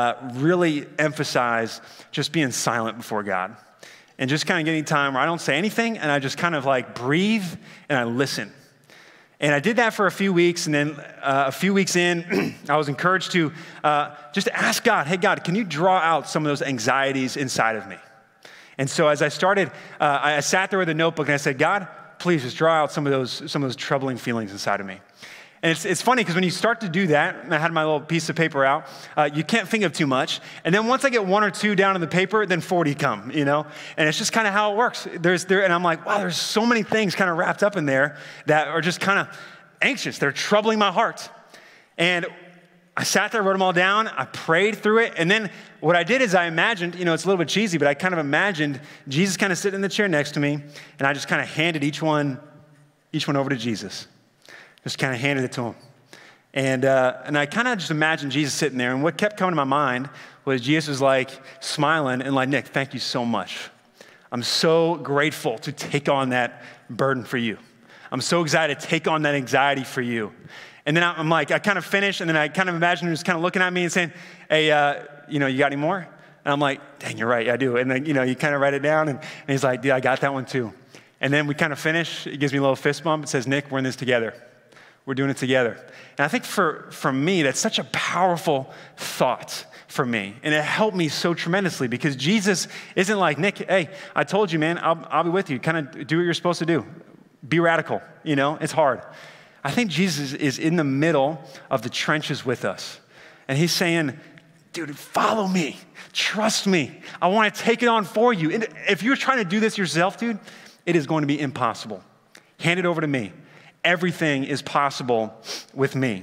really emphasize just being silent before God. And just kind of getting time where I don't say anything, and I just kind of like breathe and I listen. And I did that for a few weeks, and then a few weeks in, I was encouraged to just ask God, hey, God, can you draw out some of those anxieties inside of me? And so as I started, I sat there with a notebook, and I said, God, please just draw out some of those troubling feelings inside of me. And it's funny, because when you start to do that, and I had my little piece of paper out, you can't think of too much. And then once I get one or two down on the paper, then 40 come, you know? And it's just kind of how it works. And I'm like, wow, there's so many things kind of wrapped up in there that are just kind of anxious. They're troubling my heart. And I sat there, wrote them all down. I prayed through it. And then what I did is I imagined, you know, it's a little bit cheesy, but I kind of imagined Jesus kind of sitting in the chair next to me, and I just kind of handed each one over to Jesus. Just kind of handed it to him. And I kind of just imagined Jesus sitting there, and what kept coming to my mind was Jesus was like smiling and like, Nick, thank you so much. I'm so grateful to take on that burden for you. I'm so excited to take on that anxiety for you. And then I'm like, I kind of finished, and then I kind of imagined him just kind of looking at me and saying, hey, you know, you got any more? And I'm like, dang, you're right, yeah, I do. And then, you know, you kind of write it down, and he's like, yeah, I got that one too. And then we kind of finish. He gives me a little fist bump. It says, Nick, we're in this together. We're doing it together. And I think for me, that's such a powerful thought for me. And it helped me so tremendously, because Jesus isn't like, Nick, hey, I told you, man, I'll be with you. Kind of do what you're supposed to do. Be radical, it's hard. I think Jesus is in the middle of the trenches with us. And he's saying, dude, follow me, trust me. I want to take it on for you. And if you're trying to do this yourself, dude, it is going to be impossible. Hand it over to me. Everything is possible with me.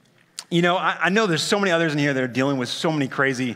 I know there's so many others in here that are dealing with so many crazy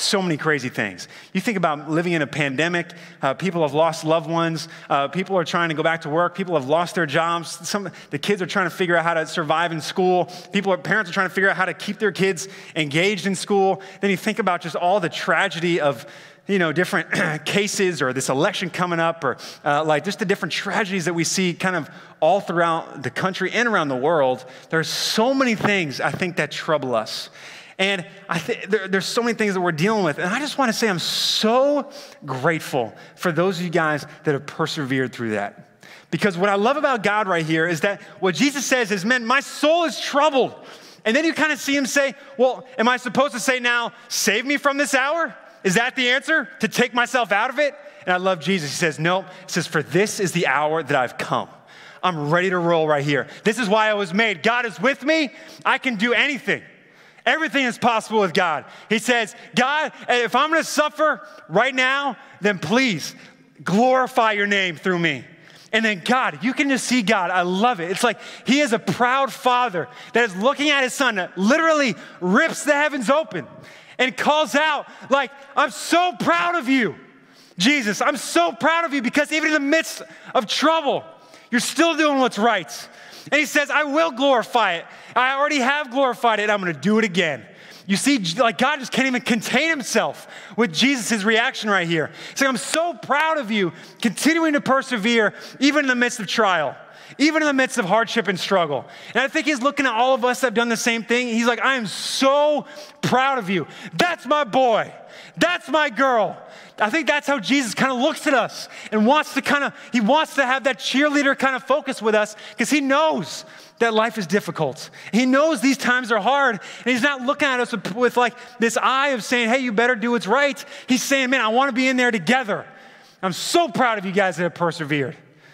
things. You think about living in a pandemic, people have lost loved ones, people are trying to go back to work, people have lost their jobs, the kids are trying to figure out how to survive in school, parents are trying to figure out how to keep their kids engaged in school. Then you think about just all the tragedy of different cases, or this election coming up, or like just the different tragedies that we see kind of all throughout the country and around the world. There's so many things, I think, that trouble us. And there's so many things that we're dealing with. And I just want to say I'm so grateful for those of you guys that have persevered through that. Because what I love about God right here is that what Jesus says is, man, my soul is troubled. And then you kind of see him say, well, am I supposed to say now, save me from this hour? Is that the answer? To take myself out of it? And I love Jesus. He says, no. He says, for this is the hour that I've come. I'm ready to roll right here. This is why I was made. God is with me. I can do anything. Everything is possible with God. He says, God, if I'm going to suffer right now, then please glorify your name through me. And then God, you can just see God. I love it. It's like he is a proud father that is looking at his son that literally rips the heavens open and calls out like, I'm so proud of you, Jesus. I'm so proud of you because even in the midst of trouble, you're still doing what's right. And he says, I will glorify it. I already have glorified it, and I'm going to do it again. You see, like God just can't even contain himself with Jesus' reaction right here. He's like, I'm so proud of you continuing to persevere even in the midst of trial, even in the midst of hardship and struggle. And I think he's looking at all of us that have done the same thing. He's like, I am so proud of you. That's my boy. That's my girl. I think that's how Jesus kind of looks at us and wants to have that cheerleader kind of focus with us because he knows that life is difficult. He knows these times are hard, and he's not looking at us with like this eye of saying, hey, you better do what's right. He's saying, man, I want to be in there together. I'm so proud of you guys that have persevered.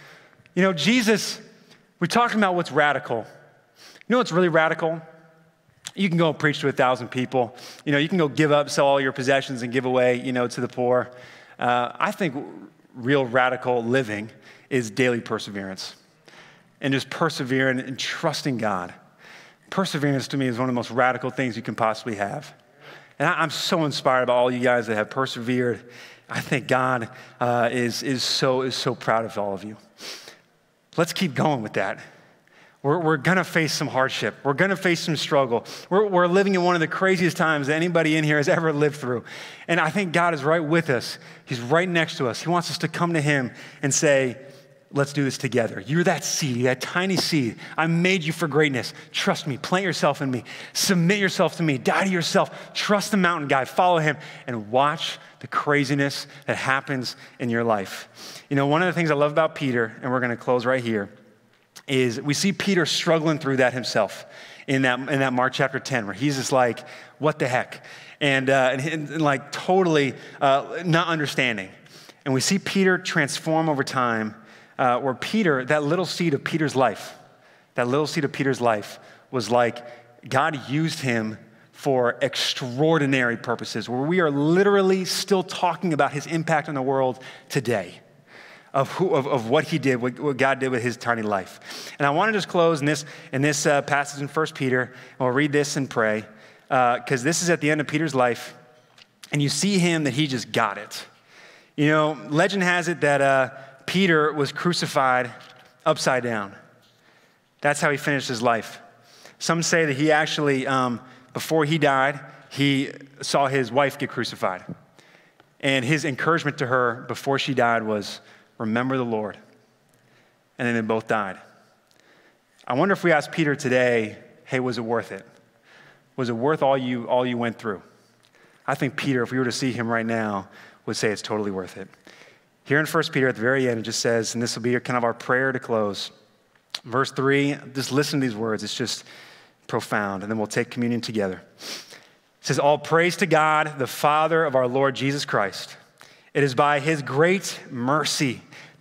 Jesus, we're talking about what's radical. You know what's really radical? You can go preach to 1,000 people. You can go give up, sell all your possessions and give away, to the poor. I think real radical living is daily perseverance and just persevering and trusting God. Perseverance to me is one of the most radical things you can possibly have. And I'm so inspired by all you guys that have persevered. I think God is so proud of all of you. Let's keep going with that. We're going to face some hardship. We're going to face some struggle. We're living in one of the craziest times that anybody in here has ever lived through. And I think God is right with us. He's right next to us. He wants us to come to him and say, let's do this together. You're that seed, that tiny seed. I made you for greatness. Trust me. Plant yourself in me. Submit yourself to me. Die to yourself. Trust the mountain guy. Follow him and watch the craziness that happens in your life. One of the things I love about Peter, and we're going to close right here, is we see Peter struggling through that himself in that Mark chapter 10, where he's just like, what the heck? And like totally not understanding. And we see Peter transform over time, where Peter, that little seed of Peter's life was like God used him for extraordinary purposes, where we are literally still talking about his impact on the world today. Of what he did, what God did with his tiny life. And I want to just close in this passage in 1 Peter, and we'll read this and pray, because this is at the end of Peter's life, and you see him that he just got it. Legend has it that Peter was crucified upside down. That's how he finished his life. Some say that he actually, before he died, he saw his wife get crucified. And his encouragement to her before she died was, remember the Lord. And then they both died. I wonder if we asked Peter today, hey, was it worth it? Was it worth all you went through? I think Peter, if we were to see him right now, would say it's totally worth it. Here in 1 Peter at the very end, it just says, and this will be kind of our prayer to close. Verse 3, just listen to these words. It's just profound. And then we'll take communion together. It says, all praise to God, the Father of our Lord Jesus Christ. It is by his great mercy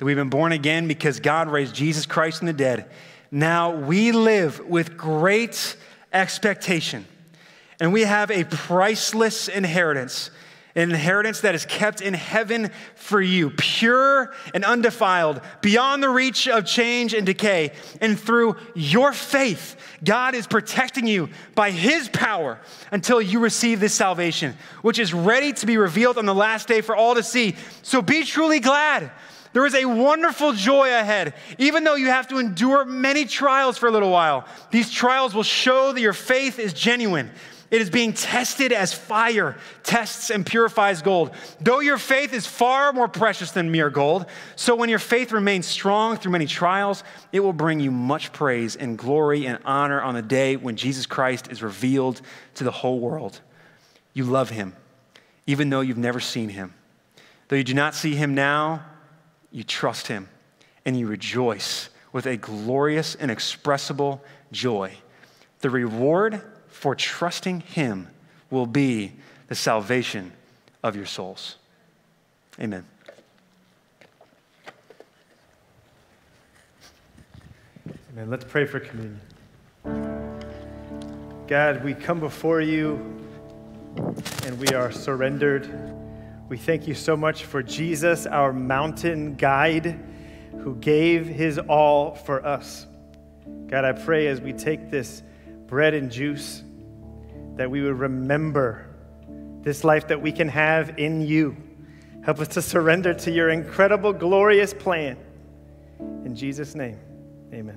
that we've been born again because God raised Jesus Christ from the dead. Now we live with great expectation, and we have a priceless inheritance, an inheritance that is kept in heaven for you, pure and undefiled, beyond the reach of change and decay. And through your faith, God is protecting you by his power until you receive this salvation, which is ready to be revealed on the last day for all to see. So be truly glad. There is a wonderful joy ahead, even though you have to endure many trials for a little while. These trials will show that your faith is genuine. It is being tested as fire tests and purifies gold. Though your faith is far more precious than mere gold, so when your faith remains strong through many trials, it will bring you much praise and glory and honor on the day when Jesus Christ is revealed to the whole world. You love him, even though you've never seen him. Though you do not see him now, you trust him, and you rejoice with a glorious, inexpressible joy. The reward for trusting him will be the salvation of your souls. Amen. Amen. Let's pray for communion. God, we come before you and we are surrendered. We thank you so much for Jesus, our mountain guide, who gave his all for us. God, I pray as we take this bread and juice that we would remember this life that we can have in you. Help us to surrender to your incredible, glorious plan. In Jesus' name, amen.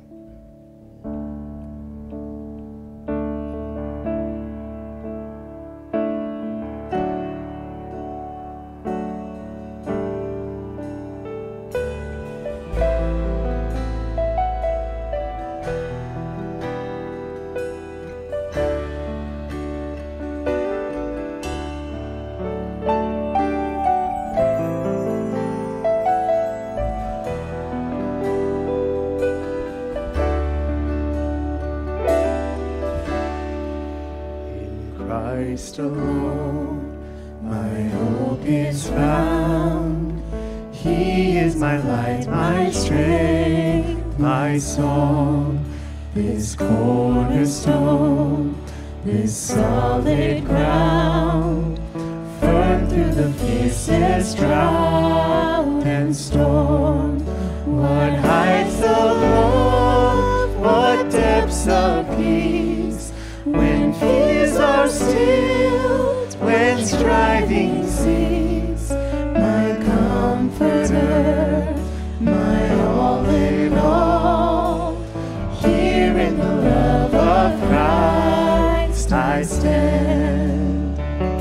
Christ alone, my hope is found. He is my light, my strength, my song. This cornerstone, this solid ground, firm through the fiercest drought and storm. What heights of love, what depths of peace, when fears are stilled, when striving cease, my comforter, my all in all. Here in the love of Christ I stand.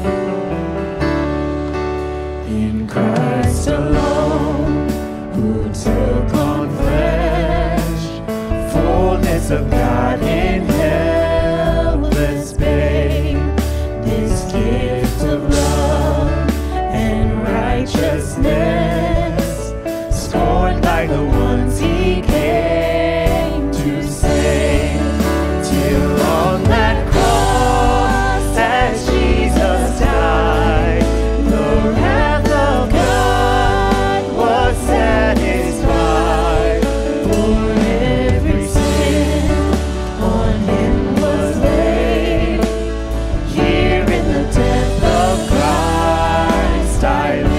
In Christ alone, who took on flesh, fullness of God in helpless babe, this gift of love and righteousness, scorned by the ones he came to save, till on that cross as Jesus died, the wrath of God was satisfied. For every sin on him was laid. Here in the death of Christ I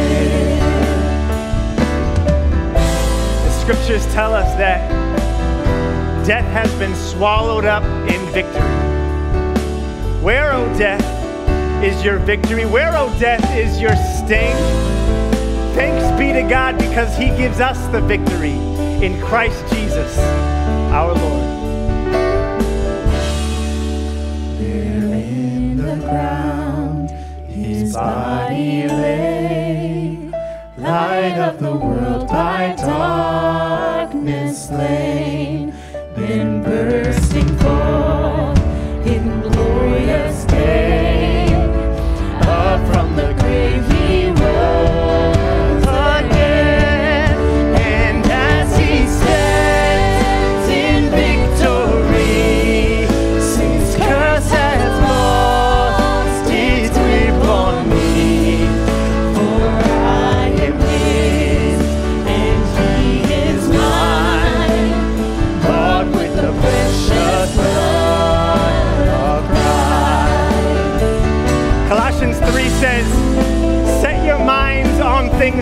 live. The scriptures tell us that death has been swallowed up in victory. Where, O death, is your victory? Where, O death, is your sting? Thanks be to God because he gives us the victory in Christ Jesus, our Lord. There in the ground his body lay, light of the world by darkness slain, then bursting forth in glorious day, up from the grave he rose again, and as he stands in victory, sin's curse has lost its grip on me, for I am his and he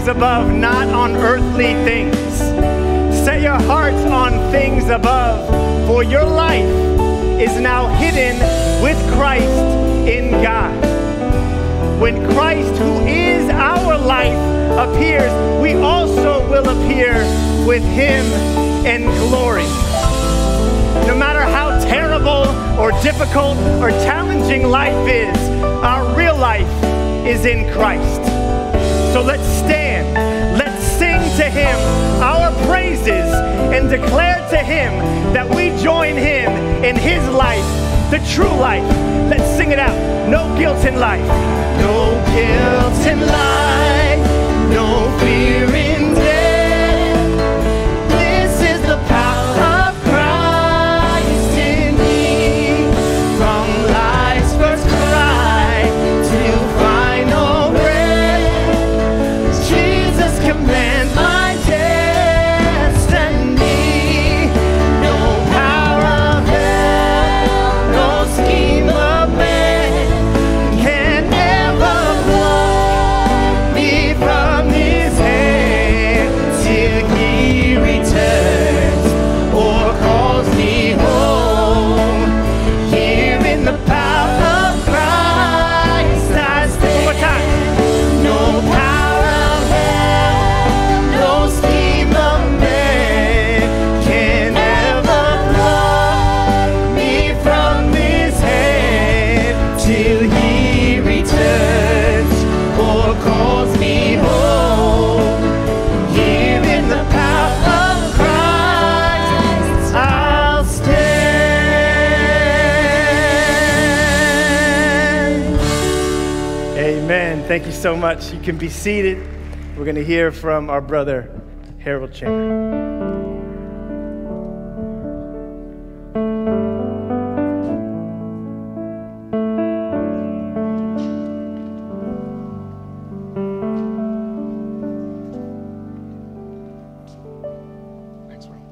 things above, not on earthly things. Set your hearts on things above, for your life is now hidden with Christ in God. When Christ, who is our life, appears, we also will appear with him in glory. No matter how terrible or difficult or challenging life is, our real life is in Christ. So let's stand, let's sing to him our praises and declare to him that we join him in his life, the true life. Let's sing it out. No guilt in life. No guilt in life. No fear in death. This is the power of Christ in me. From life's first cry to final breath, Jesus commands my destiny. No power of hell, no scheme of man can ever pluck me from his hand till he returns or calls me home. Here in the power of Christ I stand. One more time. No power of hell, no scheme of man can ever pluck me from his hand till he returns or calls me home. Here in the power of Christ I'll stand. Amen. Thank you so much. You can be seated. We're going to hear from our brother, Harold Chandler. Thanks, bro.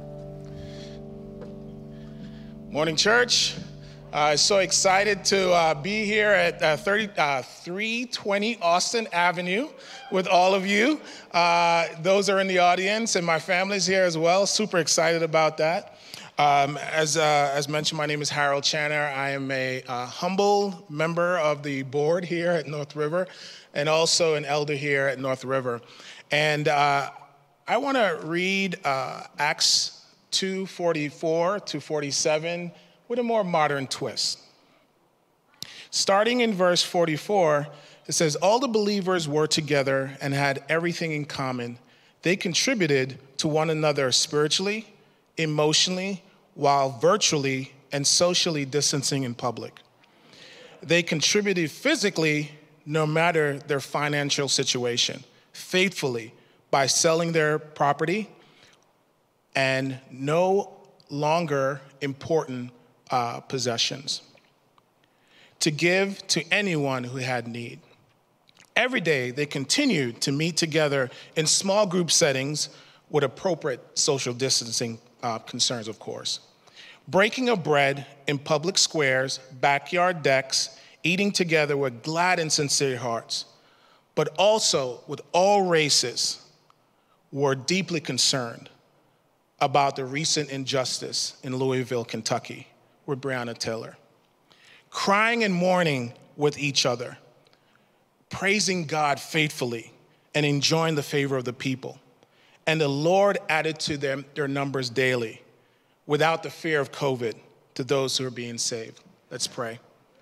Morning, church. So excited to be here at 320 Austin Avenue with all of you. Those are in the audience, and my family's here as well. Super excited about that. As mentioned, my name is Harold Chandler. I am a humble member of the board here at North River, and also an elder here at North River. And I want to read Acts 2:44 to 47 with a more modern twist. Starting in verse 44, it says, all the believers were together and had everything in common. They contributed to one another spiritually, emotionally, while virtually and socially distancing in public. They contributed physically, no matter their financial situation, faithfully by selling their property and no longer important possessions, to give to anyone who had need. Every day, they continued to meet together in small group settings with appropriate social distancing concerns, of course. Breaking of bread in public squares, backyard decks, eating together with glad and sincere hearts, but also with all races, were deeply concerned about the recent injustice in Louisville, Kentucky, with Breonna Taylor. Crying and mourning with each other, praising God faithfully, and enjoying the favor of the people. And the Lord added to them their numbers daily, without the fear of COVID, to those who are being saved. Let's pray.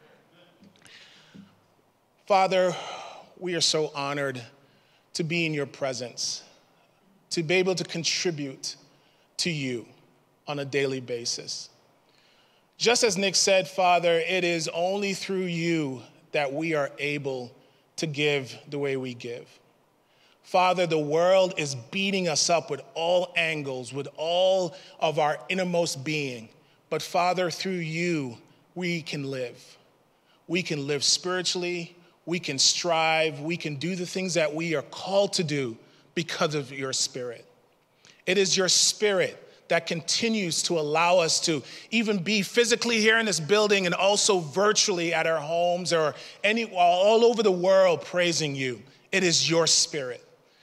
Father, we are so honored to be in your presence, to be able to contribute to you on a daily basis. Just as Nick said, Father, it is only through you that we are able to give the way we give. Father, the world is beating us up with all angles, with all of our innermost being. But Father, through you, we can live. We can live spiritually, we can strive, we can do the things that we are called to do because of your Spirit. It is your Spirit that continues to allow us to even be physically here in this building and also virtually at our homes or all over the world praising you. It is your Spirit.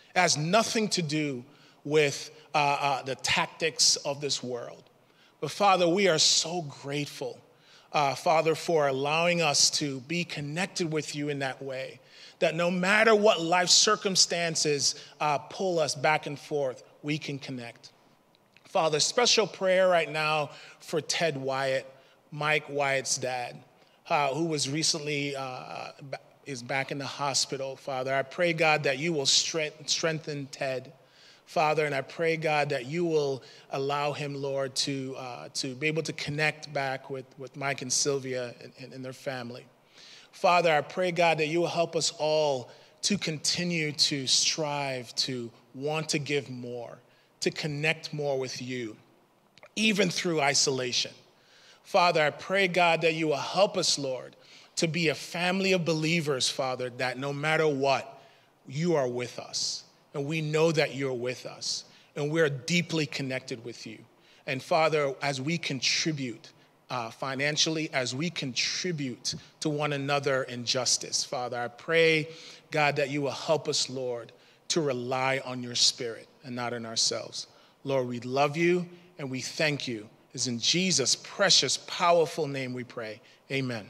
It has nothing to do with the tactics of this world. But Father, we are so grateful, Father, for allowing us to be connected with you in that way, that no matter what life circumstances pull us back and forth, we can connect. Father, special prayer right now for Ted Wyatt, Mike Wyatt's dad, who was recently is back in the hospital. Father, I pray, God, that you will strengthen Ted, Father, and I pray, God, that you will allow him, Lord, to be able to connect back with Mike and Sylvia and their family. Father, I pray, God, that you will help us all to continue to strive to want to give more, to connect more with you, even through isolation. Father, I pray, God, that you will help us, Lord, to be a family of believers, Father, that no matter what, you are with us. And we know that you're with us. And we're deeply connected with you. And Father, as we contribute financially, as we contribute to one another in justice, Father, I pray, God, that you will help us, Lord, to rely on your Spirit and not on ourselves. Lord, we love you and we thank you. It's in Jesus' precious, powerful name we pray. Amen.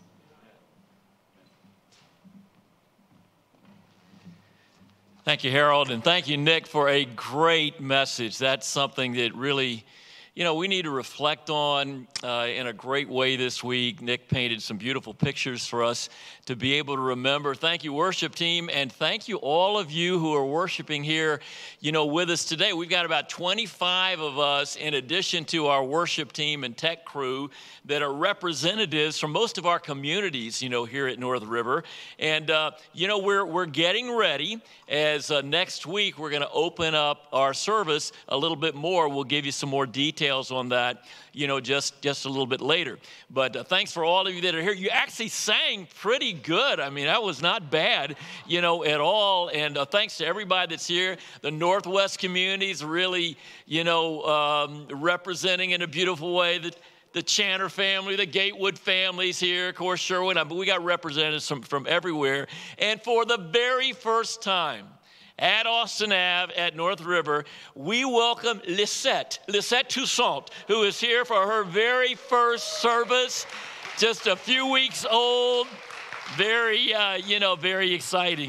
Thank you, Harold, and thank you, Nick, for a great message. That's something that really, we need to reflect on in a great way this week. Nick painted some beautiful pictures for us to be able to remember. Thank you, worship team, and thank you all of you who are worshiping here, with us today. We've got about 25 of us in addition to our worship team and tech crew that are representatives from most of our communities, here at North River. And, we're getting ready as next week we're going to open up our service a little bit more. We'll give you some more details on that, just a little bit later. But thanks for all of you that are here. You actually sang pretty good. I mean, that was not bad, at all. And thanks to everybody that's here. The Northwest communities really, representing in a beautiful way the Channer family, the Gatewood families here, of course, Sherwin. But we got representatives from everywhere. And for the very first time at Austin Ave at North River, we welcome Lisette Toussaint, who is here for her very first service, just a few weeks old. Very, very exciting,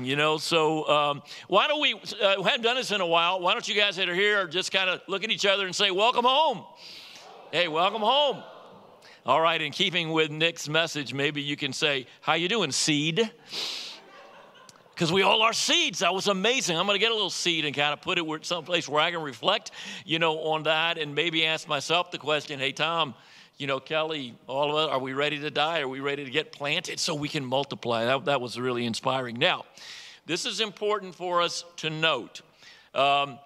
So why don't we haven't done this in a while. Why don't you guys that are here just kind of look at each other and say, welcome home. Hey, welcome home. All right, in keeping with Nick's message, maybe you can say, how you doing, seed? Because we all are seeds. That was amazing. I'm going to get a little seed and kind of put it someplace where I can reflect, on that and maybe ask myself the question, hey, Tom, Kelly, all of us, are we ready to die? Are we ready to get planted so we can multiply? That was really inspiring. Now, this is important for us to note. On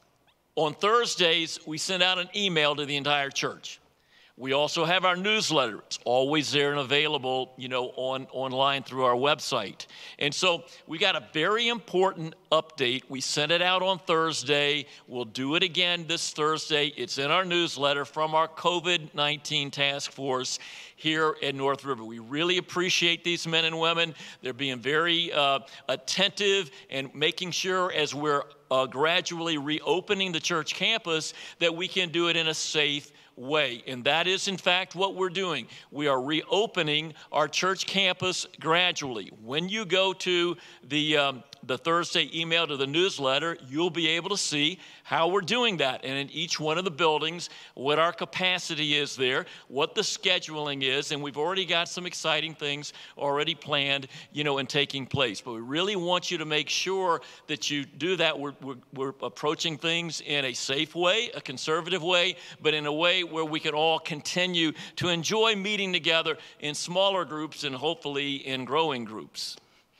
Thursdays, we send out an email to the entire church. We also have our newsletter. It's always there and available, online through our website. And so we got a very important update. We sent it out on Thursday. We'll do it again this Thursday. It's in our newsletter from our COVID-19 task force here at North River. We really appreciate these men and women. They're being very attentive and making sure as we're gradually reopening the church campus that we can do it in a safe way. And that is, in fact, what we're doing. We are reopening our church campus gradually. When you go to the Thursday email to the newsletter, you'll be able to see how we're doing that. And in each one of the buildings, what our capacity is there, what the scheduling is, and we've already got some exciting things already planned, and taking place. But we really want you to make sure that you do that. We're approaching things in a safe way, a conservative way, but in a way where we can all continue to enjoy meeting together in smaller groups and hopefully in growing groups.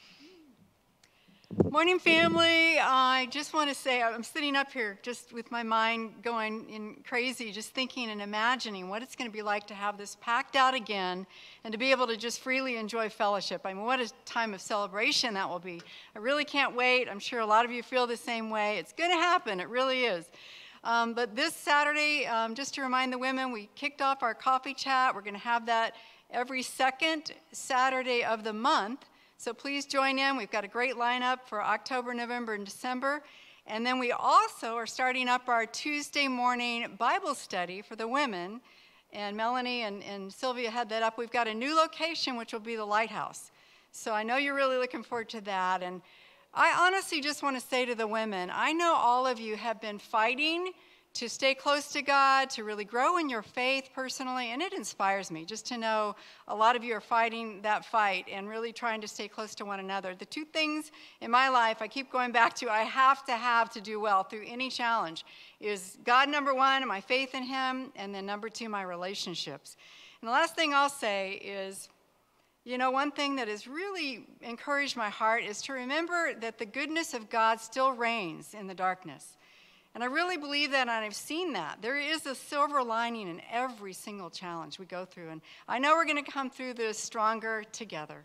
Morning, family. I just want to say I'm sitting up here just with my mind going in crazy, just thinking and imagining what it's going to be like to have this packed out again and to be able to just freely enjoy fellowship. I mean, what a time of celebration that will be. I really can't wait. I'm sure a lot of you feel the same way. It's going to happen. It really is. But this Saturday, just to remind the women, we kicked off our coffee chat. We're going to have that every second Saturday of the month. So please join in. We've got a great lineup for October, November, and December. And then we also are starting up our Tuesday morning Bible study for the women. And Melanie and Sylvia had that up. We've got a new location, which will be the Lighthouse. So I know you're really looking forward to that. And I honestly just want to say to the women, I know all of you have been fighting to stay close to God, to really grow in your faith personally, and it inspires me just to know a lot of you are fighting that fight and really trying to stay close to one another. The two things in my life I keep going back to, I have to do well through any challenge, is God, number one, and my faith in Him, and then number two, my relationships. And the last thing I'll say is, you know, one thing that has really encouraged my heart is to remember that the goodness of God still reigns in the darkness. And I really believe that, and I've seen that. There is a silver lining in every single challenge we go through. And I know we're going to come through this stronger together.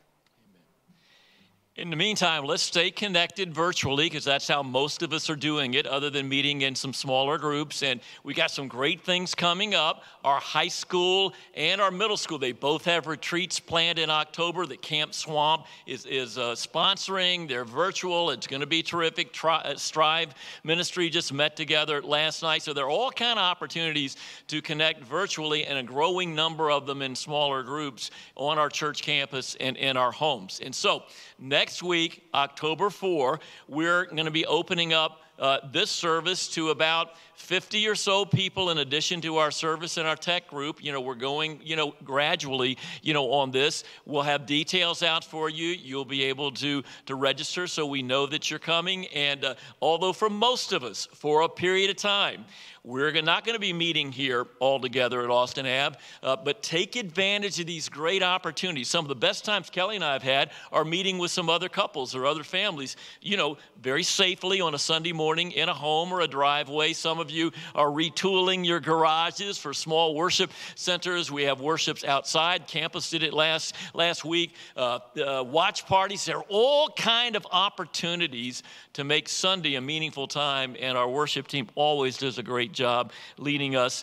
In the meantime, let's stay connected virtually, because that's how most of us are doing it, other than meeting in some smaller groups. And we got some great things coming up. Our high school and our middle school, they both have retreats planned in October that Camp Swamp is sponsoring. They're virtual. It's going to be terrific. Strive Ministry just met together last night. So there are all kind of opportunities to connect virtually, and a growing number of them in smaller groups on our church campus and in our homes. And so next week, October 4, we're going to be opening up this service to about 50 or so people in addition to our service and our tech group. You know, we're going, gradually, on this. We'll have details out for you. You'll be able to register so we know that you're coming. And although for most of us, for a period of time, we're not going to be meeting here all together at Austin Ave, but take advantage of these great opportunities. Some of the best times Kelly and I have had are meeting with some other couples or other families, very safely on a Sunday morning in a home or a driveway. Some of you are retooling your garages for small worship centers. We have worships outside. Campus did it last week. Watch parties. There are all kind of opportunities to make Sunday a meaningful time, and our worship team always does a great job leading us,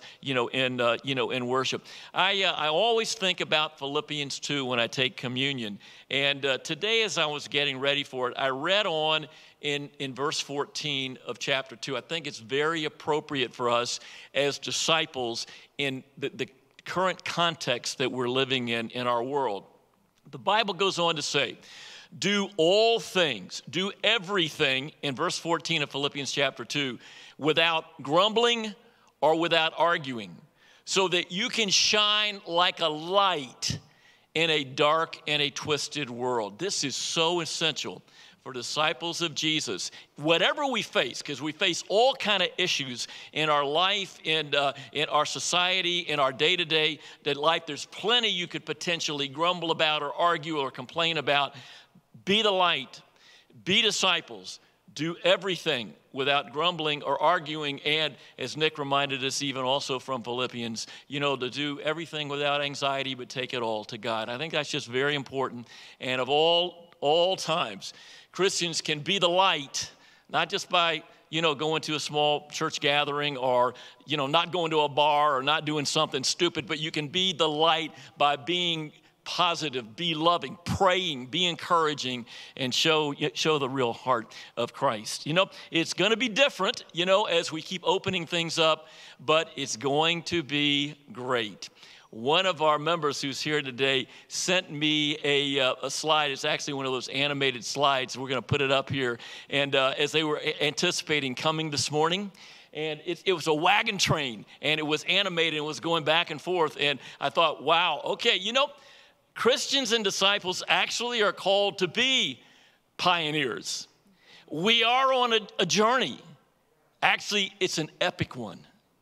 in worship. I always think about Philippians 2 when I take communion. And today, as I was getting ready for it, I read on in verse 14 of chapter 2. I think it's very appropriate for us as disciples in the current context that we're living in our world. The Bible goes on to say, do all things, do everything, in verse 14 of Philippians chapter 2, without grumbling or without arguing, so that you can shine like a light in a dark and a twisted world. This is so essential for disciples of Jesus. Whatever we face, because we face all kind of issues in our life, in our society, in our day-to-day life, there's plenty you could potentially grumble about or argue or complain about. Be the light, be disciples, do everything without grumbling or arguing, and as Nick reminded us even also from Philippians, to do everything without anxiety, but take it all to God. I think that's just very important. And of all times, Christians can be the light, not just by, going to a small church gathering or, not going to a bar or not doing something stupid, but you can be the light by being positive, be loving, praying, be encouraging, and show the real heart of Christ. It's going to be different, as we keep opening things up, but it's going to be great. One of our members who's here today sent me a slide. It's actually one of those animated slides. We're going to put it up here. And as they were anticipating coming this morning, and it was a wagon train, and it was animated and was going back and forth. And I thought, wow, okay, Christians and disciples actually are called to be pioneers. We are on a journey. Actually, it's an epic one.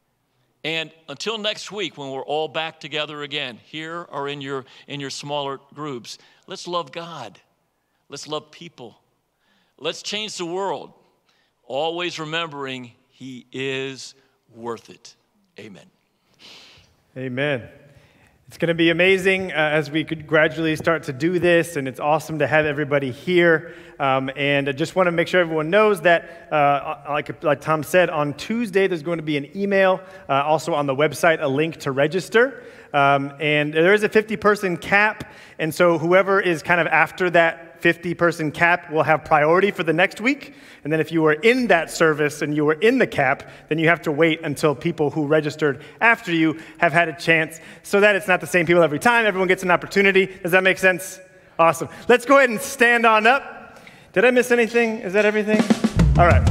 And until next week, when we're all back together again, here or in your smaller groups, let's love God. Let's love people. Let's change the world. Always remembering He is worth it. Amen. Amen. It's going to be amazing as we could gradually start to do this, and it's awesome to have everybody here. And I just want to make sure everyone knows that, like Tom said, on Tuesday there's going to be an email, also on the website, a link to register. And there is a 50-person cap, and so whoever is kind of after that 50-person cap will have priority for the next week. And then if you were in that service and you were in the cap, then you have to wait until people who registered after you have had a chance, so that it's not the same people every time. Everyone gets an opportunity. Does that make sense? Awesome. Let's go ahead and stand on up. Did I miss anything? Is that everything? All right.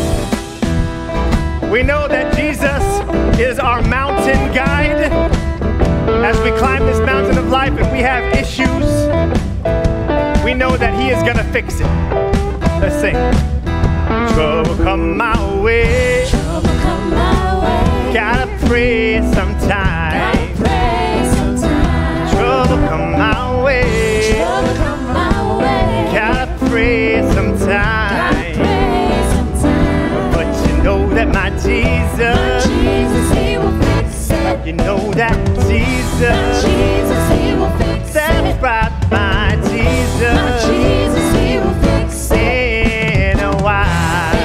We know that Jesus is our mountain guide. As we climb this mountain of life and we have issues, we know that he is going to fix it. Let's sing. Trouble come my way. Trouble come my way. Gotta pray sometime. Gotta pray sometime. Trouble come my way. Trouble come my way. Gotta pray sometime. Gotta pray sometime. But you know that my Jesus, he will fix it. you know that Jesus, He will fix that's it. right, my Jesus, He will fix it. in a while.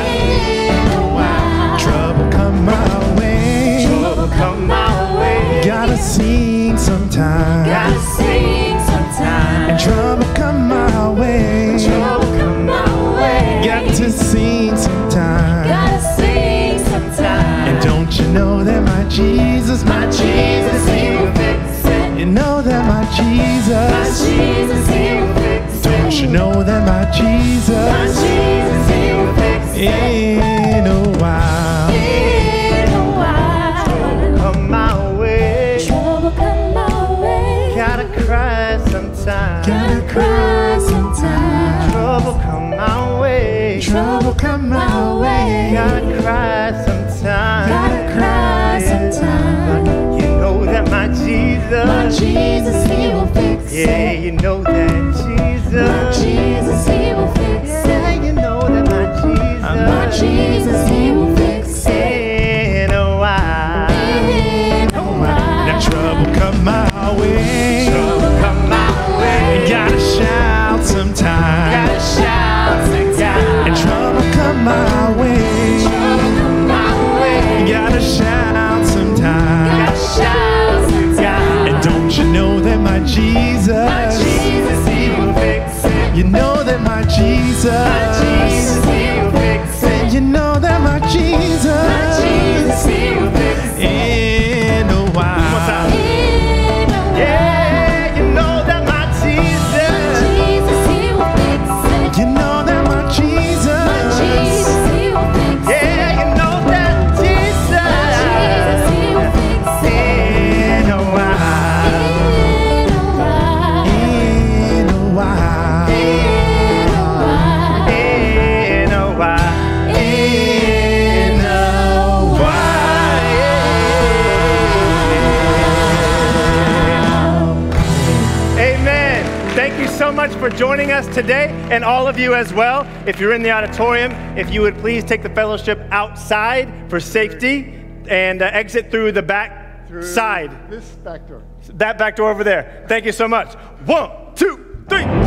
Trouble come my way. Trouble come my way. Gotta sing sometime. Gotta sing sometime. And trouble come my way. Trouble come my way. Got to sing sometime. Gotta sing sometime. And don't you know that my Jesus, He will fix it. you know that my Jesus, He will fix it. don't you know that my Jesus, He will fix it. in a while. In a while. Come my way. Trouble come my way. Gotta cry sometime. Gotta cry sometime. Trouble come my way. Trouble come my way. Gotta cry sometime. Gotta cry sometime. You know that my Jesus, He will fix yeah, it. you know that Jesus, He will fix yeah, it. you know that my Jesus, He will fix it. in a while. In a while. Now trouble come my way. Trouble come my way. Gotta shout sometime. Gotta shout sometime. And trouble come my way. Trouble come my way. Gotta shout sometime. Gotta shout sometime. And don't you know that my Jesus, He will fix it. you know that my Jesus, He will fix it. you know that my Jesus, He will fix it. in a while. In a while. Yeah, you know that my Jesus, He will fix it. You know that my Jesus, He will fix it. yeah, you know that Jesus, He will fix it. in a while. In a while. in a while. In a while. In a while. In a Amen. Thank you so much for joining us today, and all of you as well. If you're in the auditorium, if you would please take the fellowship outside for safety and exit through the back side. This back door. That back door over there. Thank you so much. 1, 2, 3.